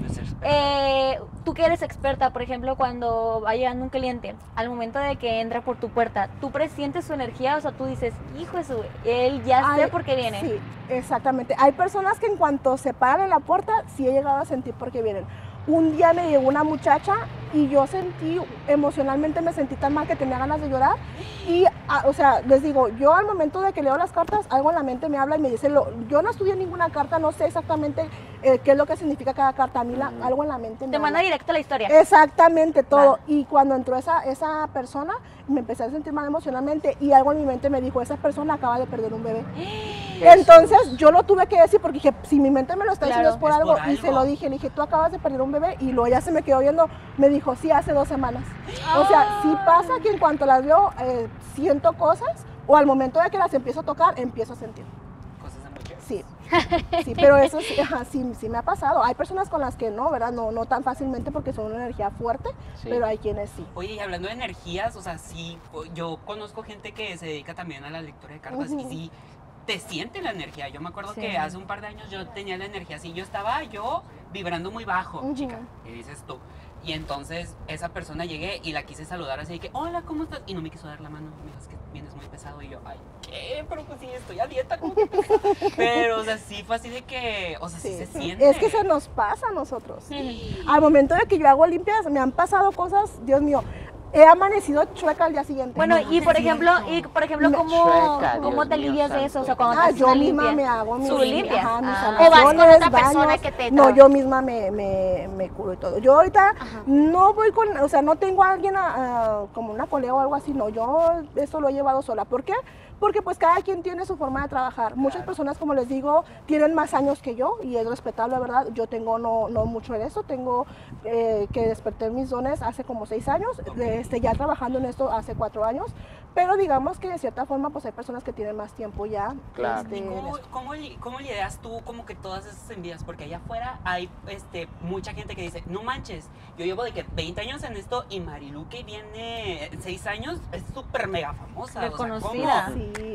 Tú que eres experta, por ejemplo, cuando va llegando un cliente, al momento de que entra por tu puerta, ¿tú presientes su energía? O sea, tú dices, hijo eso, él ya sé por qué viene. Sí, exactamente. Hay personas que en cuanto se paran en la puerta, sí he llegado a sentir por qué vienen. Un día me llegó una muchacha y yo emocionalmente me sentí tan mal que tenía ganas de llorar. Y, o sea, les digo, yo al momento de que leo las cartas, algo en la mente me habla y me dice, yo no estudié ninguna carta, no sé exactamente qué es lo que significa cada carta. A mí algo en la mente me Te manda directo la historia. Exactamente, todo. Y cuando entró esa persona, me empecé a sentir mal emocionalmente y algo en mi mente me dijo, esa persona acaba de perder un bebé. Entonces yo lo tuve que decir porque dije, si mi mente me lo está diciendo es por algo. Y se lo dije, le dije, tú acabas de perder un bebé. Y luego ya se me quedó viendo, me dijo, sí, hace 2 semanas. O sea, sí pasa que en cuanto las veo, siento cosas, o al momento de que las empiezo a tocar, empiezo a sentir. Cosas de mujer. Sí. Sí, pero eso sí me ha pasado. Hay personas con las que no, ¿verdad? No tan fácilmente porque son una energía fuerte, pero hay quienes sí. Oye, y hablando de energías, o sea, sí, yo conozco gente que se dedica también a la lectura de cartas y sí te siente la energía. Yo me acuerdo que hace un par de años yo tenía la energía así, yo estaba vibrando muy bajo, chica, y dices tú. Y entonces esa persona llegué y la quise saludar así de que, hola, ¿cómo estás? Y no me quiso dar la mano, me dijo, es que vienes muy pesado. Y yo, ay, ¿qué? Pero pues sí, estoy a dieta, ¿cómo que pesado? Pero, o sea, sí fue así de que, o sea, sí se siente. Es que se nos pasa a nosotros. Al momento de que yo hago limpias, me han pasado cosas, Dios mío. he amanecido chueca al día siguiente. Bueno, y por ejemplo, ¿cómo te alivias de eso? O sea, cuando te yo misma me hago mis limpias. O vas con otra persona que te... No, yo misma me curo y todo. Yo ahorita no voy con, o sea, no tengo a alguien como una colega o algo así, no, yo eso lo he llevado sola. ¿Por qué? Porque pues cada quien tiene su forma de trabajar. Muchas personas, como les digo, tienen más años que yo y es respetable, ¿verdad? Yo tengo no mucho en eso, tengo que desperté mis dones hace como 6 años, ya trabajando en esto hace 4 años, pero digamos que de cierta forma pues hay personas que tienen más tiempo ya. Claro. ¿Cómo lidias tú como que todas esas envidias? Porque allá afuera hay mucha gente que dice, no manches, yo llevo de que 20 años en esto y Marilu que viene 6 años es súper mega famosa. Reconocida.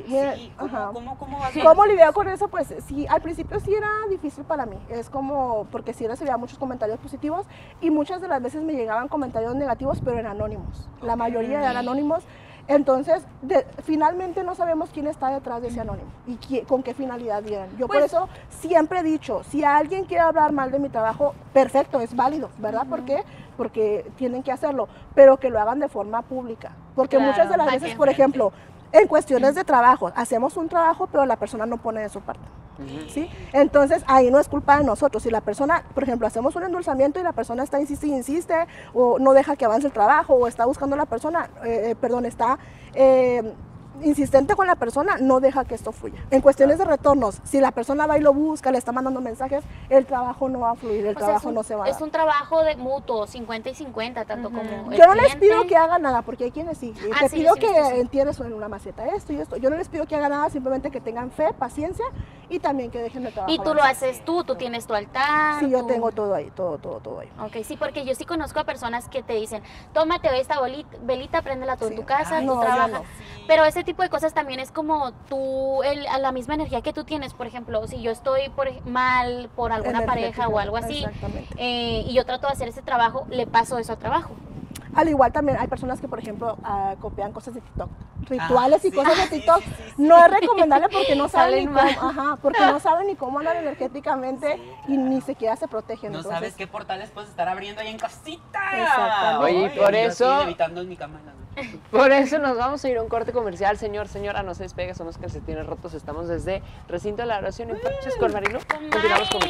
¿Cómo lidiar con eso? Pues sí, al principio sí era difícil para mí, es como, porque sí recibía muchos comentarios positivos y muchas de las veces me llegaban comentarios negativos, pero eran anónimos, la mayoría eran anónimos. Entonces, finalmente no sabemos quién está detrás de ese anónimo y con qué finalidad vienen. Yo por eso siempre he dicho, si alguien quiere hablar mal de mi trabajo, perfecto, es válido, ¿verdad? ¿Por qué? Porque tienen que hacerlo, pero que lo hagan de forma pública. Porque muchas de las veces, por ejemplo, en cuestiones de trabajo, hacemos un trabajo, pero la persona no pone de su parte. ¿Sí? Entonces ahí no es culpa de nosotros. Si la persona, por ejemplo, hacemos un endulzamiento y la persona está insiste o no deja que avance el trabajo o está buscando la persona, está insistente con la persona, no deja que esto fluya. En cuestiones de retornos, si la persona va y lo busca, le está mandando mensajes, el trabajo no va a fluir, el trabajo no se va a dar. Es un trabajo de mutuo, 50 y 50, tanto como yo no les pido que hagan nada, porque hay quienes sí. Te pido que entierres en una maceta esto y esto. Yo no les pido que hagan nada, simplemente que tengan fe, paciencia y también que dejen de trabajar. Y tú lo haces tú tienes tu altar. Sí, yo tengo todo ahí, todo ahí. Ok, sí, porque yo sí conozco a personas que te dicen, tómate esta velita, préndela tú en tu casa, tú trabajas. Pero ese tipo de cosas también es como tú, la misma energía que tú tienes. Por ejemplo, si yo estoy mal por alguna pareja o algo así, y yo trato de hacer ese trabajo, le paso eso a trabajo. Al igual también hay personas que, por ejemplo, copian cosas de TikTok, rituales y cosas de TikTok. No es recomendable porque no saben no saben ni cómo andar energéticamente y ni siquiera se protegen. No sabes qué portales puedes estar abriendo ahí en casita. Exactamente. Oye, por eso, evitando en mi cama. Por eso nos vamos a ir a un corte comercial. Señora, no se despegue, somos Calcetines Rotos. Estamos desde Recinto de la Oración en Parches con Marilu. Continuamos con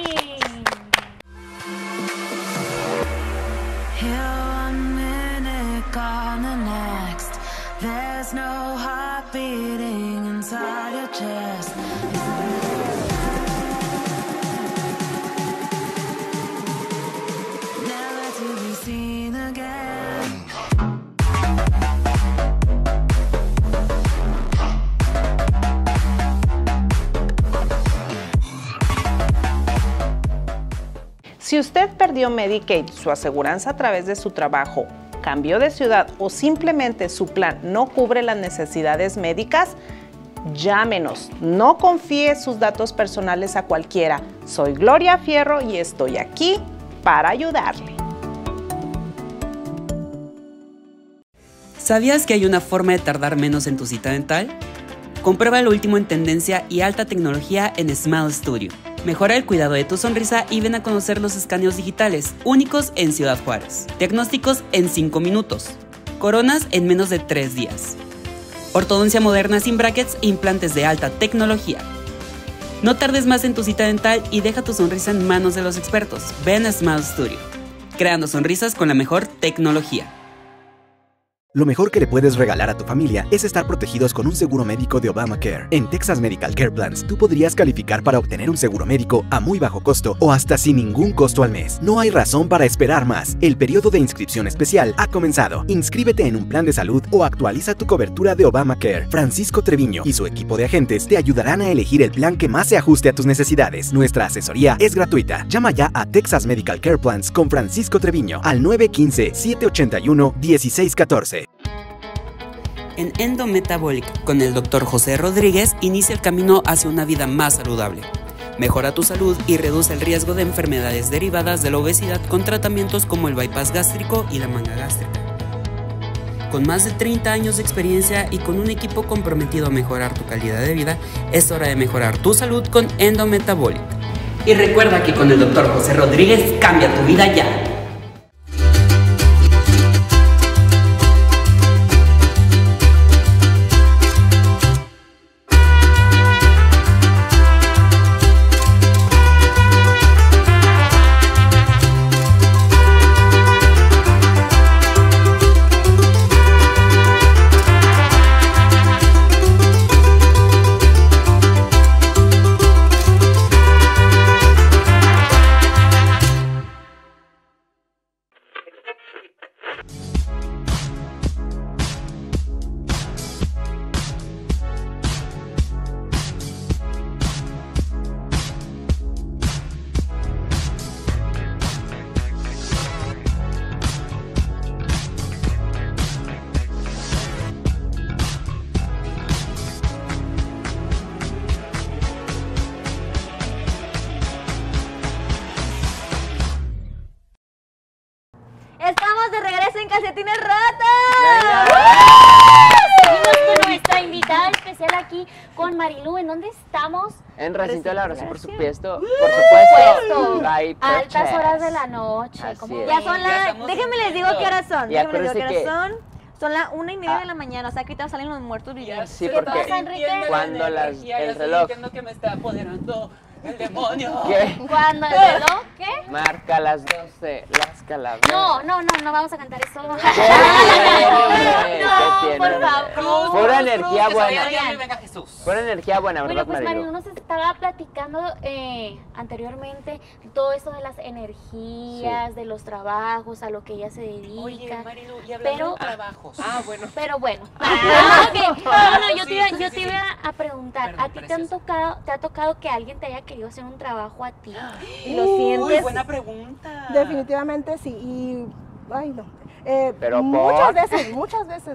the next. There's no heart beating inside your chest. Never to be seen again. Si usted perdió Medicaid, su aseguranza a través de su trabajo, cambió de ciudad o simplemente su plan no cubre las necesidades médicas, llámenos. No confíe sus datos personales a cualquiera. Soy Gloria Fierro y estoy aquí para ayudarle. ¿Sabías que hay una forma de tardar menos en tu cita dental? Comprueba lo último en tendencia y alta tecnología en Smile Studio. Mejora el cuidado de tu sonrisa y ven a conocer los escaneos digitales, únicos en Ciudad Juárez. Diagnósticos en 5 minutos. Coronas en menos de 3 días. Ortodoncia moderna sin brackets e implantes de alta tecnología. No tardes más en tu cita dental y deja tu sonrisa en manos de los expertos. Ven a Smile Studio, creando sonrisas con la mejor tecnología. Lo mejor que le puedes regalar a tu familia es estar protegidos con un seguro médico de Obamacare. En Texas Medical Care Plans, tú podrías calificar para obtener un seguro médico a muy bajo costo o hasta sin ningún costo al mes. No hay razón para esperar más. El periodo de inscripción especial ha comenzado. Inscríbete en un plan de salud o actualiza tu cobertura de Obamacare. Francisco Treviño y su equipo de agentes te ayudarán a elegir el plan que más se ajuste a tus necesidades. Nuestra asesoría es gratuita. Llama ya a Texas Medical Care Plans con Francisco Treviño al 915-781-1614. En Endometabolic, con el Dr. José Rodríguez, inicia el camino hacia una vida más saludable. Mejora tu salud y reduce el riesgo de enfermedades derivadas de la obesidad con tratamientos como el bypass gástrico y la manga gástrica. Con más de 30 años de experiencia y con un equipo comprometido a mejorar tu calidad de vida, es hora de mejorar tu salud con Endometabolic. Y recuerda que con el Dr. José Rodríguez cambia tu vida ya. en Calcetines Rotos! Seguimos con nuestra invitada especial aquí con Marilu. ¿En dónde estamos? En Recinto de la Oración, por supuesto. Por supuesto. Right, Altas horas de la noche. Así ¿Cómo es. Ya ven? son las... Déjenme les digo qué horas son. Y Déjenme les digo acuérdense qué horas son. Son las 1:30 de la mañana, o sea que ahorita salen los muertos vivientes. Sí, ¿Qué porque pasa, Enrique? cuando el reloj que me está apoderando el demonio. ¿Qué? ¿Cuándo el reloj? ¿Qué? Marca las 12, las calaveras. No vamos a cantar eso. ¿Qué tiene? Por favor. Pura energía que se vaya buena. el diablo y venga Jesús. Pura energía buena, Bueno, ¿verdad, pues Marilu? Marilu nos estaba platicando anteriormente todo eso de las energías, de los trabajos, a lo que ella se dedica. Oye, Marilu, y hablando de trabajos. Bueno. Pero bueno. No, yo te iba a preguntar, Perdón, ¿a ti preciosa. te ha tocado que alguien te haya querido hacer un trabajo a ti? Y lo sientes. Uy, buena pregunta. Definitivamente sí. Y, ay, no. Pero muchas veces.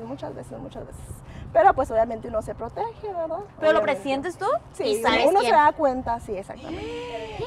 Pero pues obviamente uno se protege, ¿verdad? ¿Pero lo Obviamente. presientes tú? Sí, ¿Y sabes uno quién? se da cuenta, sí, exactamente.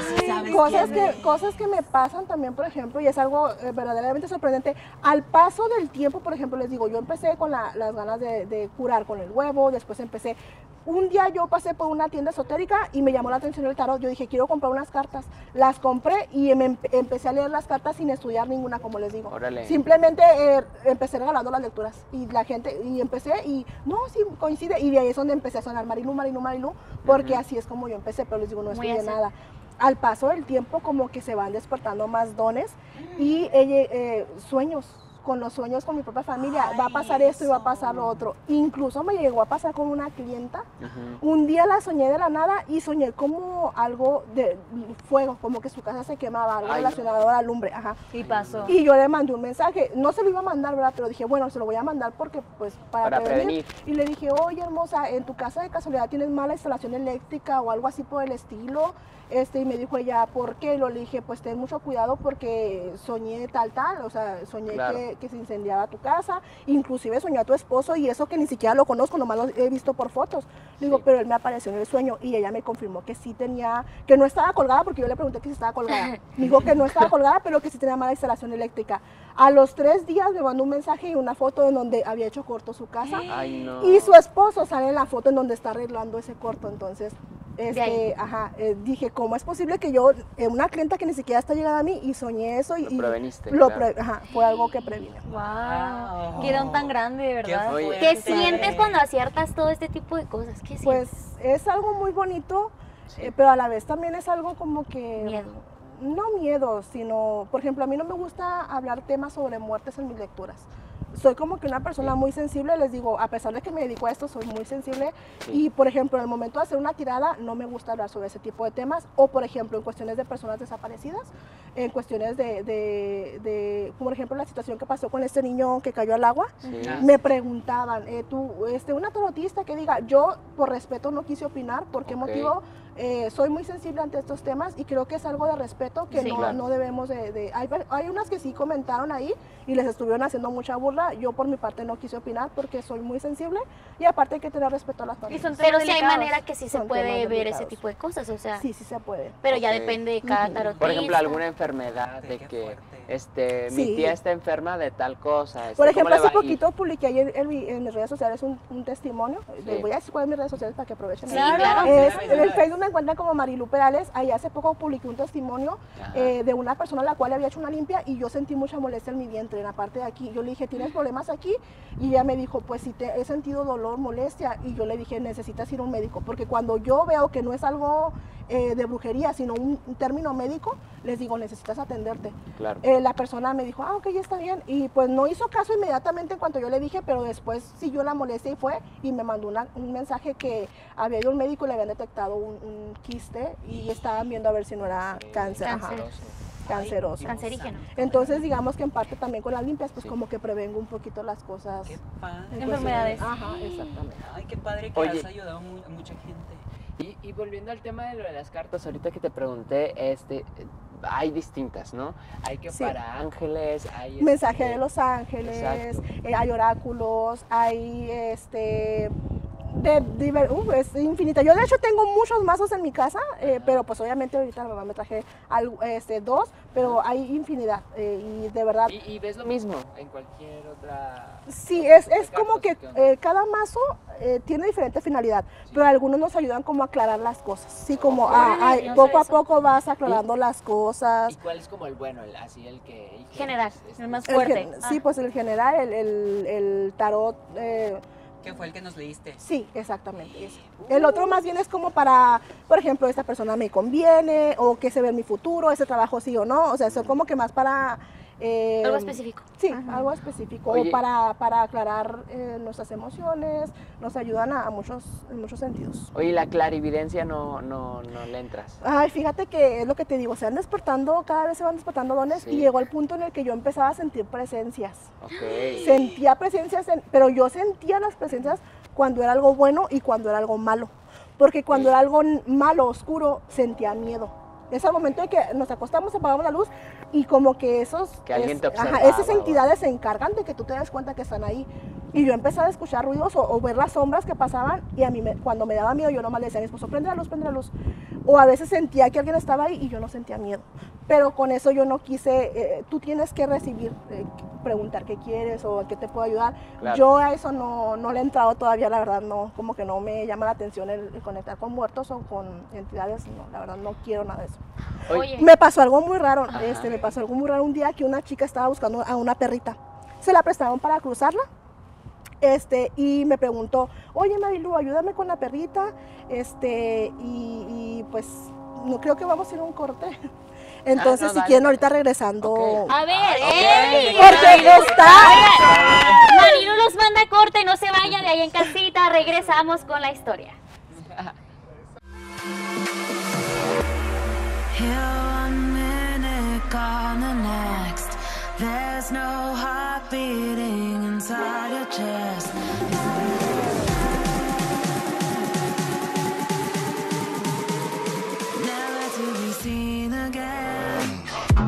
Cosas que me pasan también, por ejemplo, y es algo verdaderamente sorprendente. Al paso del tiempo, por ejemplo, les digo, yo empecé con las ganas de curar con el huevo, después empecé. Un día yo pasé por una tienda esotérica y me llamó la atención el tarot. Yo dije, quiero comprar unas cartas. Las compré y empecé a leer las cartas sin estudiar ninguna, como les digo. Órale. Simplemente empecé regalando las lecturas y la gente, y empecé y no, sí, coincide. Y de ahí es donde empecé a sonar Marilu, porque así es como yo empecé, pero les digo, no Muy estudié así. nada. Al paso del tiempo como que se van despertando más dones y sueños. Con los sueños con mi propia familia, va a pasar esto y va a pasar lo otro. Incluso me llegó a pasar con una clienta. Un día la soñé de la nada y soñé como algo de fuego, como que su casa se quemaba, algo relacionado a la lumbre. Ajá. Y pasó. Y yo le mandé un mensaje, no se lo iba a mandar, ¿verdad? Pero dije, bueno, se lo voy a mandar porque, pues, para prevenir. Y le dije, oye, hermosa, ¿en tu casa de casualidad tienes mala instalación eléctrica o algo así por el estilo? Y me dijo ella, ¿por qué? Le dije, pues ten mucho cuidado porque soñé tal, o sea, soñé que se incendiaba tu casa, inclusive soñé a tu esposo y eso que ni siquiera lo conozco, nomás lo he visto por fotos. Digo, pero él me apareció en el sueño y ella me confirmó que sí tenía, que no estaba colgada porque yo le pregunté que si estaba colgada. Me dijo que no estaba colgada, pero que sí tenía mala instalación eléctrica. A los 3 días me mandó un mensaje y una foto en donde había hecho corto su casa. Ay, no. Y su esposo sale en la foto en donde está arreglando ese corto, entonces... dije, ¿cómo es posible que yo, una clienta que ni siquiera está llegada a mí y soñé eso? Lo preveniste, fue algo que previne. Wow. Qué don tan grande, de verdad. ¿Qué sientes cuando aciertas todo este tipo de cosas? ¿Qué sientes? Pues es algo muy bonito, pero a la vez también es algo como que... Miedo. No miedo, sino, por ejemplo, a mí no me gusta hablar temas sobre muertes en mis lecturas. Soy como que una persona muy sensible, les digo, a pesar de que me dedico a esto, soy muy sensible y, por ejemplo, en el momento de hacer una tirada, no me gusta hablar sobre ese tipo de temas, o, por ejemplo, en cuestiones de personas desaparecidas, en cuestiones por ejemplo, la situación que pasó con este niño que cayó al agua, me preguntaban, una tarotista que diga, yo, por respeto, no quise opinar, ¿por qué motivo? Soy muy sensible ante estos temas y creo que es algo de respeto que no debemos hay unas que sí comentaron ahí y les estuvieron haciendo mucha burla. Yo por mi parte no quise opinar porque soy muy sensible y aparte hay que tener respeto a las familias. Pero sí hay manera que sí se puede ver ese tipo de cosas, o sea. Sí se puede. Pero ya depende de cada tarotista. Por ejemplo, alguna enfermedad de que mi tía está enferma de tal cosa. Por ejemplo, hace poquito publiqué ahí en mis redes sociales un testimonio. Les voy a decir cuáles son mis redes sociales para que aprovechen. En el Facebook me encuentran como Marilu Perales. Ahí hace poco publiqué un testimonio de una persona a la cual había hecho una limpia y yo sentí mucha molestia en mi vientre, en la parte de aquí. Yo le dije, ¿tienes problemas aquí? Y ella me dijo, pues sí, he sentido dolor, molestia. Y yo le dije, necesitas ir a un médico. Porque cuando yo veo que no es algo de brujería, sino un término médico, les digo, necesitas atenderte. Claro. La persona me dijo, ok, ya está bien. Y pues no hizo caso inmediatamente en cuanto yo le dije, pero después siguió la molestia y fue y me mandó un mensaje que había ido a un médico y le habían detectado un quiste y estaban viendo a ver si no era cáncer. Canceroso. Cancerígeno. Entonces, digamos que en parte también con las limpias, pues como que prevengo un poquito las cosas. Qué padre. Enfermedades. Ajá, exactamente. Ay, qué padre que has ayudado a mucha gente. Y volviendo al tema de lo de las cartas, ahorita que te pregunté, hay distintas, ¿no? Hay que para ángeles, hay... Mensaje de los ángeles, hay oráculos, hay Es infinita. Yo de hecho tengo muchos mazos en mi casa, pero pues obviamente ahorita me traje 2, pero hay infinidad y de verdad. ¿Y ves lo mismo en cualquier otra? Sí, es como que cada mazo tiene diferente finalidad, pero algunos nos ayudan como a aclarar las cosas, sí, como poco a poco vas aclarando las cosas. ¿Y cuál es como el bueno, el que general, el más fuerte? Sí, pues el general, el tarot. ¿Qué fue el que nos leíste? Sí, exactamente. Ese. El otro más bien es como para, por ejemplo, esta persona me conviene, o qué se ve en mi futuro, ese trabajo sí o no, o sea, eso como que más para... algo específico. Sí, algo específico. Oye. O para aclarar nuestras emociones, nos ayudan en muchos sentidos. Oye, la clarividencia no le entras. Ay, fíjate que es lo que te digo, cada vez se van despertando dones, Sí. y llegó el punto en el que yo empezaba a sentir presencias. Ok. Sentía presencias, pero yo sentía las presencias cuando era algo bueno y cuando era algo malo. Porque cuando era algo malo, oscuro, sentía miedo. Es al momento de que nos acostamos, apagamos la luz y como que alguien te observa, esas entidades se encargan de que tú te des cuenta que están ahí. Y yo empezaba a escuchar ruidos o ver las sombras que pasaban, y a mí cuando me daba miedo yo nomás le decía a mi esposo, prende la luz, prende la luz. O a veces sentía que alguien estaba ahí y yo no sentía miedo. Pero con eso yo no quise, tú tienes que recibir, preguntar qué quieres o qué te puedo ayudar. Claro. Yo a eso no le he entrado todavía, la verdad, no, como que no me llama la atención el conectar con muertos o con entidades, no, la verdad no quiero nada de eso. Oye. Me pasó algo muy raro, me pasó algo muy raro un día que una chica estaba buscando a una perrita. Se la prestaron para cruzarla. Y me preguntó, oye Marilu, ayúdame con la perrita, y pues no creo que vamos a ir a un corte. Entonces, si quieren, ahorita regresando. Okay. A ver, Porque está. Marilu nos manda corte, no se vaya de ahí en casita, regresamos con la historia. Here 1 minute, gone the next. There's no heart beating inside your chest. Never to be seen again.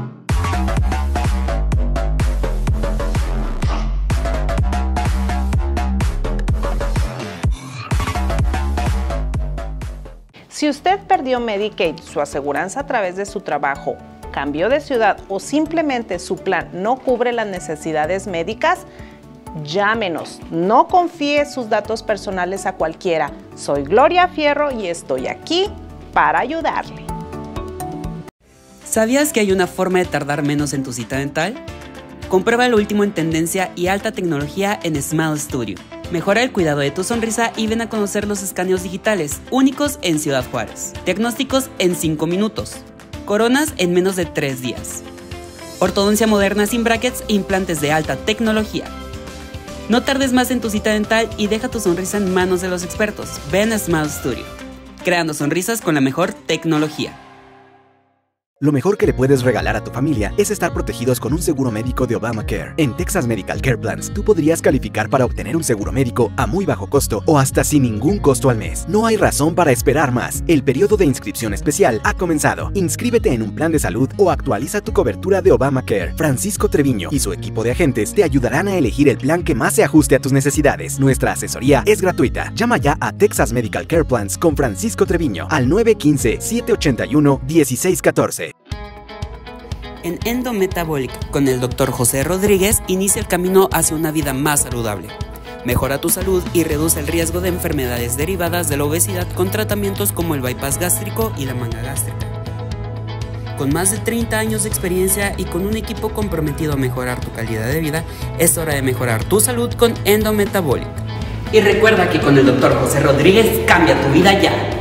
Si usted perdió Medicaid, su aseguranza a través de su trabajo, cambió de ciudad o simplemente su plan no cubre las necesidades médicas, llámenos. No confíe sus datos personales a cualquiera. Soy Gloria Fierro y estoy aquí para ayudarle. ¿Sabías que hay una forma de tardar menos en tu cita dental? Comprueba lo último en tendencia y alta tecnología en Smile Studio. Mejora el cuidado de tu sonrisa y ven a conocer los escaneos digitales, únicos en Ciudad Juárez. Diagnósticos en 5 minutos. Coronas en menos de 3 días. Ortodoncia moderna sin brackets e implantes de alta tecnología. No tardes más en tu cita dental y deja tu sonrisa en manos de los expertos. Ven a Smile Studio, creando sonrisas con la mejor tecnología. Lo mejor que le puedes regalar a tu familia es estar protegidos con un seguro médico de Obamacare. En Texas Medical Care Plans, tú podrías calificar para obtener un seguro médico a muy bajo costo o hasta sin ningún costo al mes. No hay razón para esperar más. El periodo de inscripción especial ha comenzado. Inscríbete en un plan de salud o actualiza tu cobertura de Obamacare. Francisco Treviño y su equipo de agentes te ayudarán a elegir el plan que más se ajuste a tus necesidades. Nuestra asesoría es gratuita. Llama ya a Texas Medical Care Plans con Francisco Treviño al 915-781-1614. En Endometabolic, con el Dr. José Rodríguez, inicia el camino hacia una vida más saludable. Mejora tu salud y reduce el riesgo de enfermedades derivadas de la obesidad con tratamientos como el bypass gástrico y la manga gástrica. Con más de 30 años de experiencia y con un equipo comprometido a mejorar tu calidad de vida, es hora de mejorar tu salud con Endometabolic. Y recuerda que con el Dr. José Rodríguez cambia tu vida ya.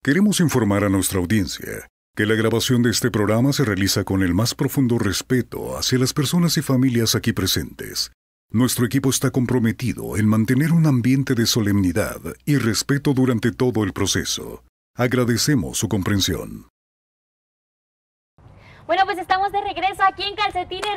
Queremos informar a nuestra audiencia que la grabación de este programa se realiza con el más profundo respeto hacia las personas y familias aquí presentes. Nuestro equipo está comprometido en mantener un ambiente de solemnidad y respeto durante todo el proceso. Agradecemos su comprensión. Bueno, pues estamos de regreso aquí en Calcetines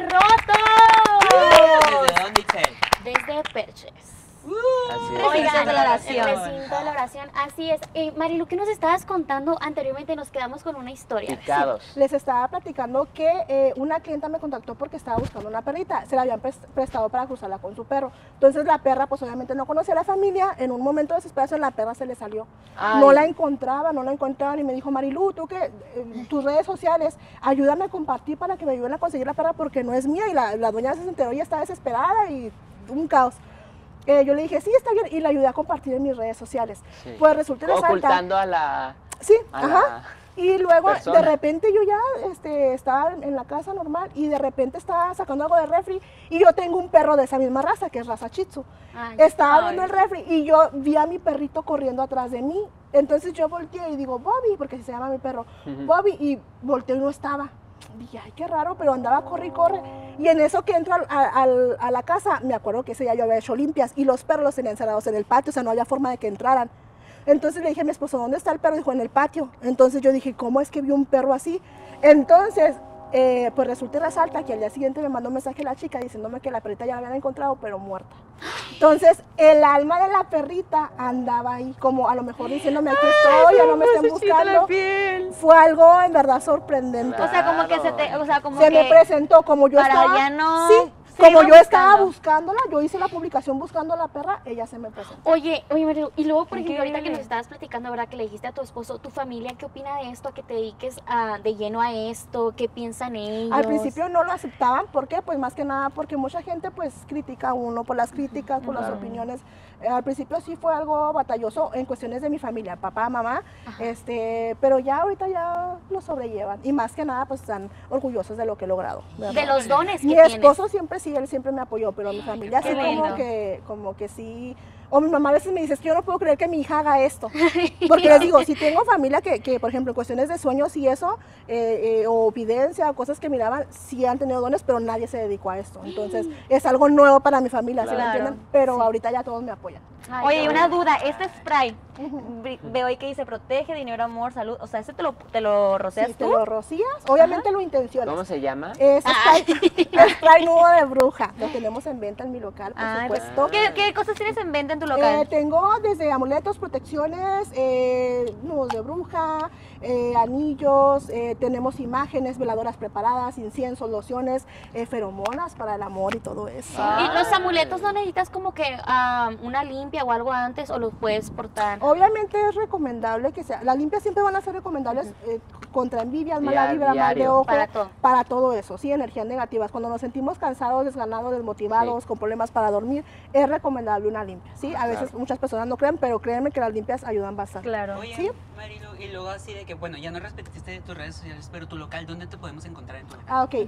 Rotos. ¿Desde dónde, Itzel? Desde Perches. Así es. Oigan, de la oración. el recinto de la oración, así es. Marilu, ¿qué nos estabas contando anteriormente? Nos quedamos con una historia. Picados. Les estaba platicando que una clienta me contactó porque estaba buscando una perrita, se la habían prestado para cruzarla con su perro. Entonces la perra pues obviamente no conocía a la familia, en un momento de desesperación la perra se le salió. Ay. No la encontraban y me dijo, Marilu, tú que tus redes sociales, ayúdame a compartir para que me ayuden a conseguir la perra porque no es mía, y la dueña se enteró y está desesperada y un caos. Yo le dije, sí, está bien, y la ayudé a compartir en mis redes sociales. Sí. Pues resulta y resalta. Ocultando a la... Sí, a ajá. la Y luego persona. de repente yo ya estaba en la casa normal y de repente estaba sacando algo de refri y yo tengo un perro de esa misma raza, que es raza Shih Tzu. Ay, Estaba abriendo el refri y yo vi a mi perrito corriendo atrás de mí. Entonces yo volteé y digo, Bobby, porque así se llama mi perro, Bobby, y volteé y no estaba. Dije, ay, qué raro, pero andaba corre y corre. Y en eso que entro a la casa, me acuerdo que ese día yo había hecho limpias y los perros los tenían encerrados en el patio, o sea, no había forma de que entraran. Entonces le dije a mi esposo, ¿dónde está el perro? Dijo, en el patio. Entonces yo dije, ¿cómo es que vi un perro así? Entonces, pues resulta y resalta que al día siguiente me mandó un mensaje la chica diciéndome que la perrita ya la habían encontrado, pero muerta. Entonces, el alma de la perrita andaba ahí, como a lo mejor diciéndome, aquí estoy, ya no me estén buscando. Fue algo en verdad sorprendente. O sea, como que se me presentó, como yo para estaba... ya no Sí, seguir como yo estaba buscando. buscándola, yo hice la publicación buscando a la perra, ella se me presentó. Oye, Marilu, y luego, por ejemplo, ahorita que Increíble. nos estabas platicando, ¿verdad? Que le dijiste a tu esposo, ¿tu familia qué opina de esto? ¿A que te dediques de lleno a esto? ¿Qué piensan ellos? Al principio no lo aceptaban, ¿por qué? Pues más que nada porque mucha gente pues critica a uno por las críticas, por las opiniones. Al principio sí fue algo batalloso en cuestiones de mi familia, papá, mamá, pero ya ahorita ya lo sobrellevan y más que nada pues están orgullosos de lo que he logrado. ¿verdad? De los dones que Mi tienes. esposo siempre sí, él siempre me apoyó, pero mi familia qué sí lindo. como que sí. O mi mamá a veces me dice, es que yo no puedo creer que mi hija haga esto. Porque les digo, si tengo familia que por ejemplo, en cuestiones de sueños y eso, o evidencia, o cosas que miraban, sí han tenido dones, pero nadie se dedicó a esto. Entonces, es algo nuevo para mi familia, ¿sí me Claro. entienden? Pero ahorita ya todos me apoyan. Ay, Oye, qué y una bueno. duda, este spray, veo ahí que dice protege, dinero, amor, salud, o sea, ¿este te lo roceas Si tú? te lo rocías, obviamente lo intencionas. ¿Cómo se llama? Es spray nudo de bruja. Lo tenemos en venta en mi local, por Ay, pues, supuesto. ¿qué cosas tienes en venta en tu local? Tengo desde amuletos, protecciones, nudos de bruja, anillos, tenemos imágenes, veladoras preparadas, inciensos, lociones, feromonas para el amor y todo eso. ¿Y los amuletos no necesitas como que una limpia o algo antes o los puedes portar? Obviamente es recomendable que sea, las limpias siempre van a ser recomendables contra envidias, mala vibra, mal de diario. ojo, Para todo. todo eso, sí, energías negativas. Cuando nos sentimos cansados, desganados, desmotivados, con problemas para dormir, es recomendable una limpia, ¿sí? A veces muchas personas no creen, pero créanme que las limpias ayudan bastante. Claro. Oye, ¿Sí? Marilu, y luego así de que, bueno, ya no respetaste tus redes sociales, pero tu local, ¿dónde te podemos encontrar en tu local? Ok,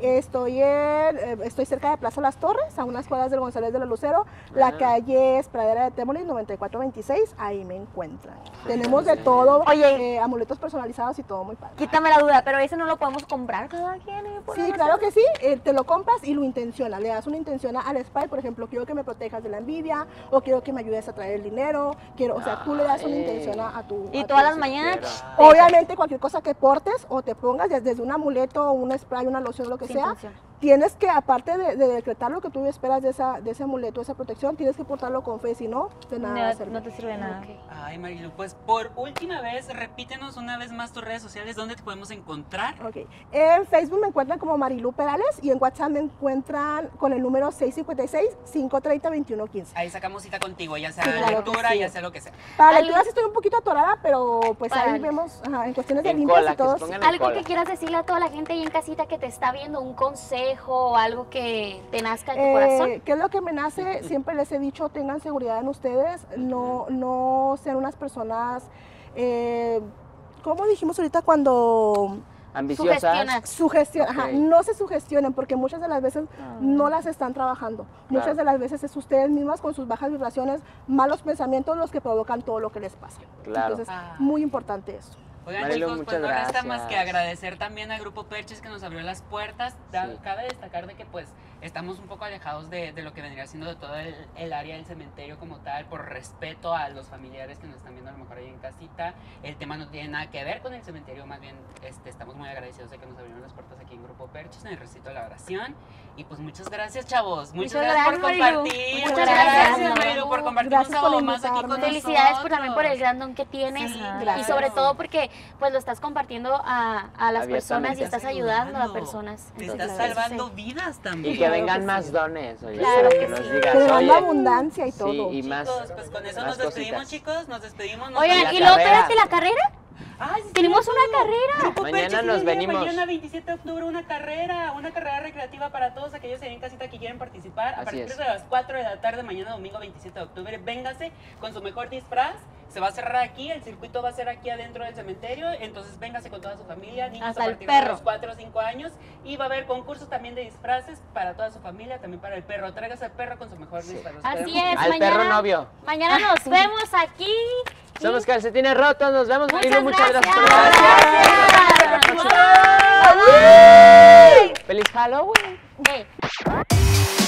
estoy cerca de Plaza Las Torres, a unas cuadras del González de la Lucero. La calle es Pradera de Temolis, 9426, ahí me encuentran. Tenemos de todo, Oye, amuletos personalizados y todo muy padre. quítame la duda, pero ese no lo podemos comprar cada quien. Sí, claro que sí, te lo compras y lo intencionas, le das una intención al spray, por ejemplo, quiero que me protejas de la envidia, o quiero que me ayudes a traer el dinero, o sea, tú le das una intención a tu... Y a todas tu- las mañanas. Obviamente cualquier cosa que portes o te pongas, desde un amuleto, un spray, una loción, lo que Sin sea, intención. tienes que, aparte de decretar lo que tú esperas de ese amuleto, esa protección, tienes que portarlo con fe, si no, de nada va a servir. No te sirve de nada. Ay, Marilu, pues por última vez, repítenos una vez más tus redes sociales, ¿dónde te podemos encontrar? Ok, en Facebook me encuentran como Marilu Perales y en WhatsApp me encuentran con el número 656-530-2115. Ahí sacamos cita contigo, ya sea Sí, claro que lectura, sí. ya sea lo que sea. Para lecturas estoy un poquito atorada, pero pues ahí Vale. vemos en cuestiones de En limpias cola, y todo. que se pongan en Algo cola. que quieras decirle a toda la gente ahí en casita que te está viendo, un consejo o algo que te nazca de tu corazón. ¿Qué es lo que me nace? Siempre les he dicho, tengan seguridad en ustedes, no sean unas personas, ¿cómo dijimos ahorita cuando... Ambiciosas. Sugestión, Ok. no se sugestionen porque muchas de las veces no las están trabajando. Muchas Claro. de las veces es ustedes mismas con sus bajas vibraciones, malos pensamientos los que provocan todo lo que les pasa. Claro. Entonces, muy importante eso. Oigan, Marilu, chicos, pues muchas no resta más gracias. que agradecer también al Grupo Perches que nos abrió las puertas. Sí. Cabe destacar de que pues estamos un poco alejados de lo que vendría siendo de todo el área del cementerio como tal, por respeto a los familiares que nos están viendo a lo mejor ahí en casita. El tema no tiene nada que ver con el cementerio, más bien estamos muy agradecidos de que nos abrieron las puertas aquí en Grupo Perches, en el Recito de la Oración. Y pues muchas gracias, chavos. Muchas gracias por Marilu. compartir. Muchas Muchas gracias, gracias, Marilu, por compartir un Gracias por sábado más aquí con invitarme. nosotros. Felicidades también por el gran don que tienes Sí, y claro. sobre todo porque pues lo estás compartiendo a las personas y estás ayudando a personas. Te Entonces, estás sí. salvando vidas también. Y que vengan más dones, oye. Claro que nos sí. digas, Que dando oye, abundancia y todo. sí, y más. Chicos, pues con eso más nos despedimos, cositas. chicos. Nos despedimos. Oigan, la y luego carrera. espérate la carrera. Ay, sí, Tenemos cierto. una carrera. Grupo Mañana Perches nos tiene venimos. Mañana 27 de octubre una carrera recreativa para todos aquellos ahí en casita que quieren participar. A Así partir es. de las 4 de la tarde, mañana domingo 27 de octubre, véngase con su mejor disfraz. Se va a cerrar aquí, el circuito va a ser aquí adentro del cementerio, entonces véngase con toda su familia, niños Hasta a el partir de perro. los 4 o 5 años, y va a haber concursos también de disfraces para toda su familia, también para el perro. Tráigase al perro con su mejor disfraz. Los Así esperamos. es, Al mañana, perro novio. mañana nos vemos aquí. Somos Calcetines Rotos, nos vemos, Marilu, muchas gracias. Gracias. ¡Feliz Halloween! Hey.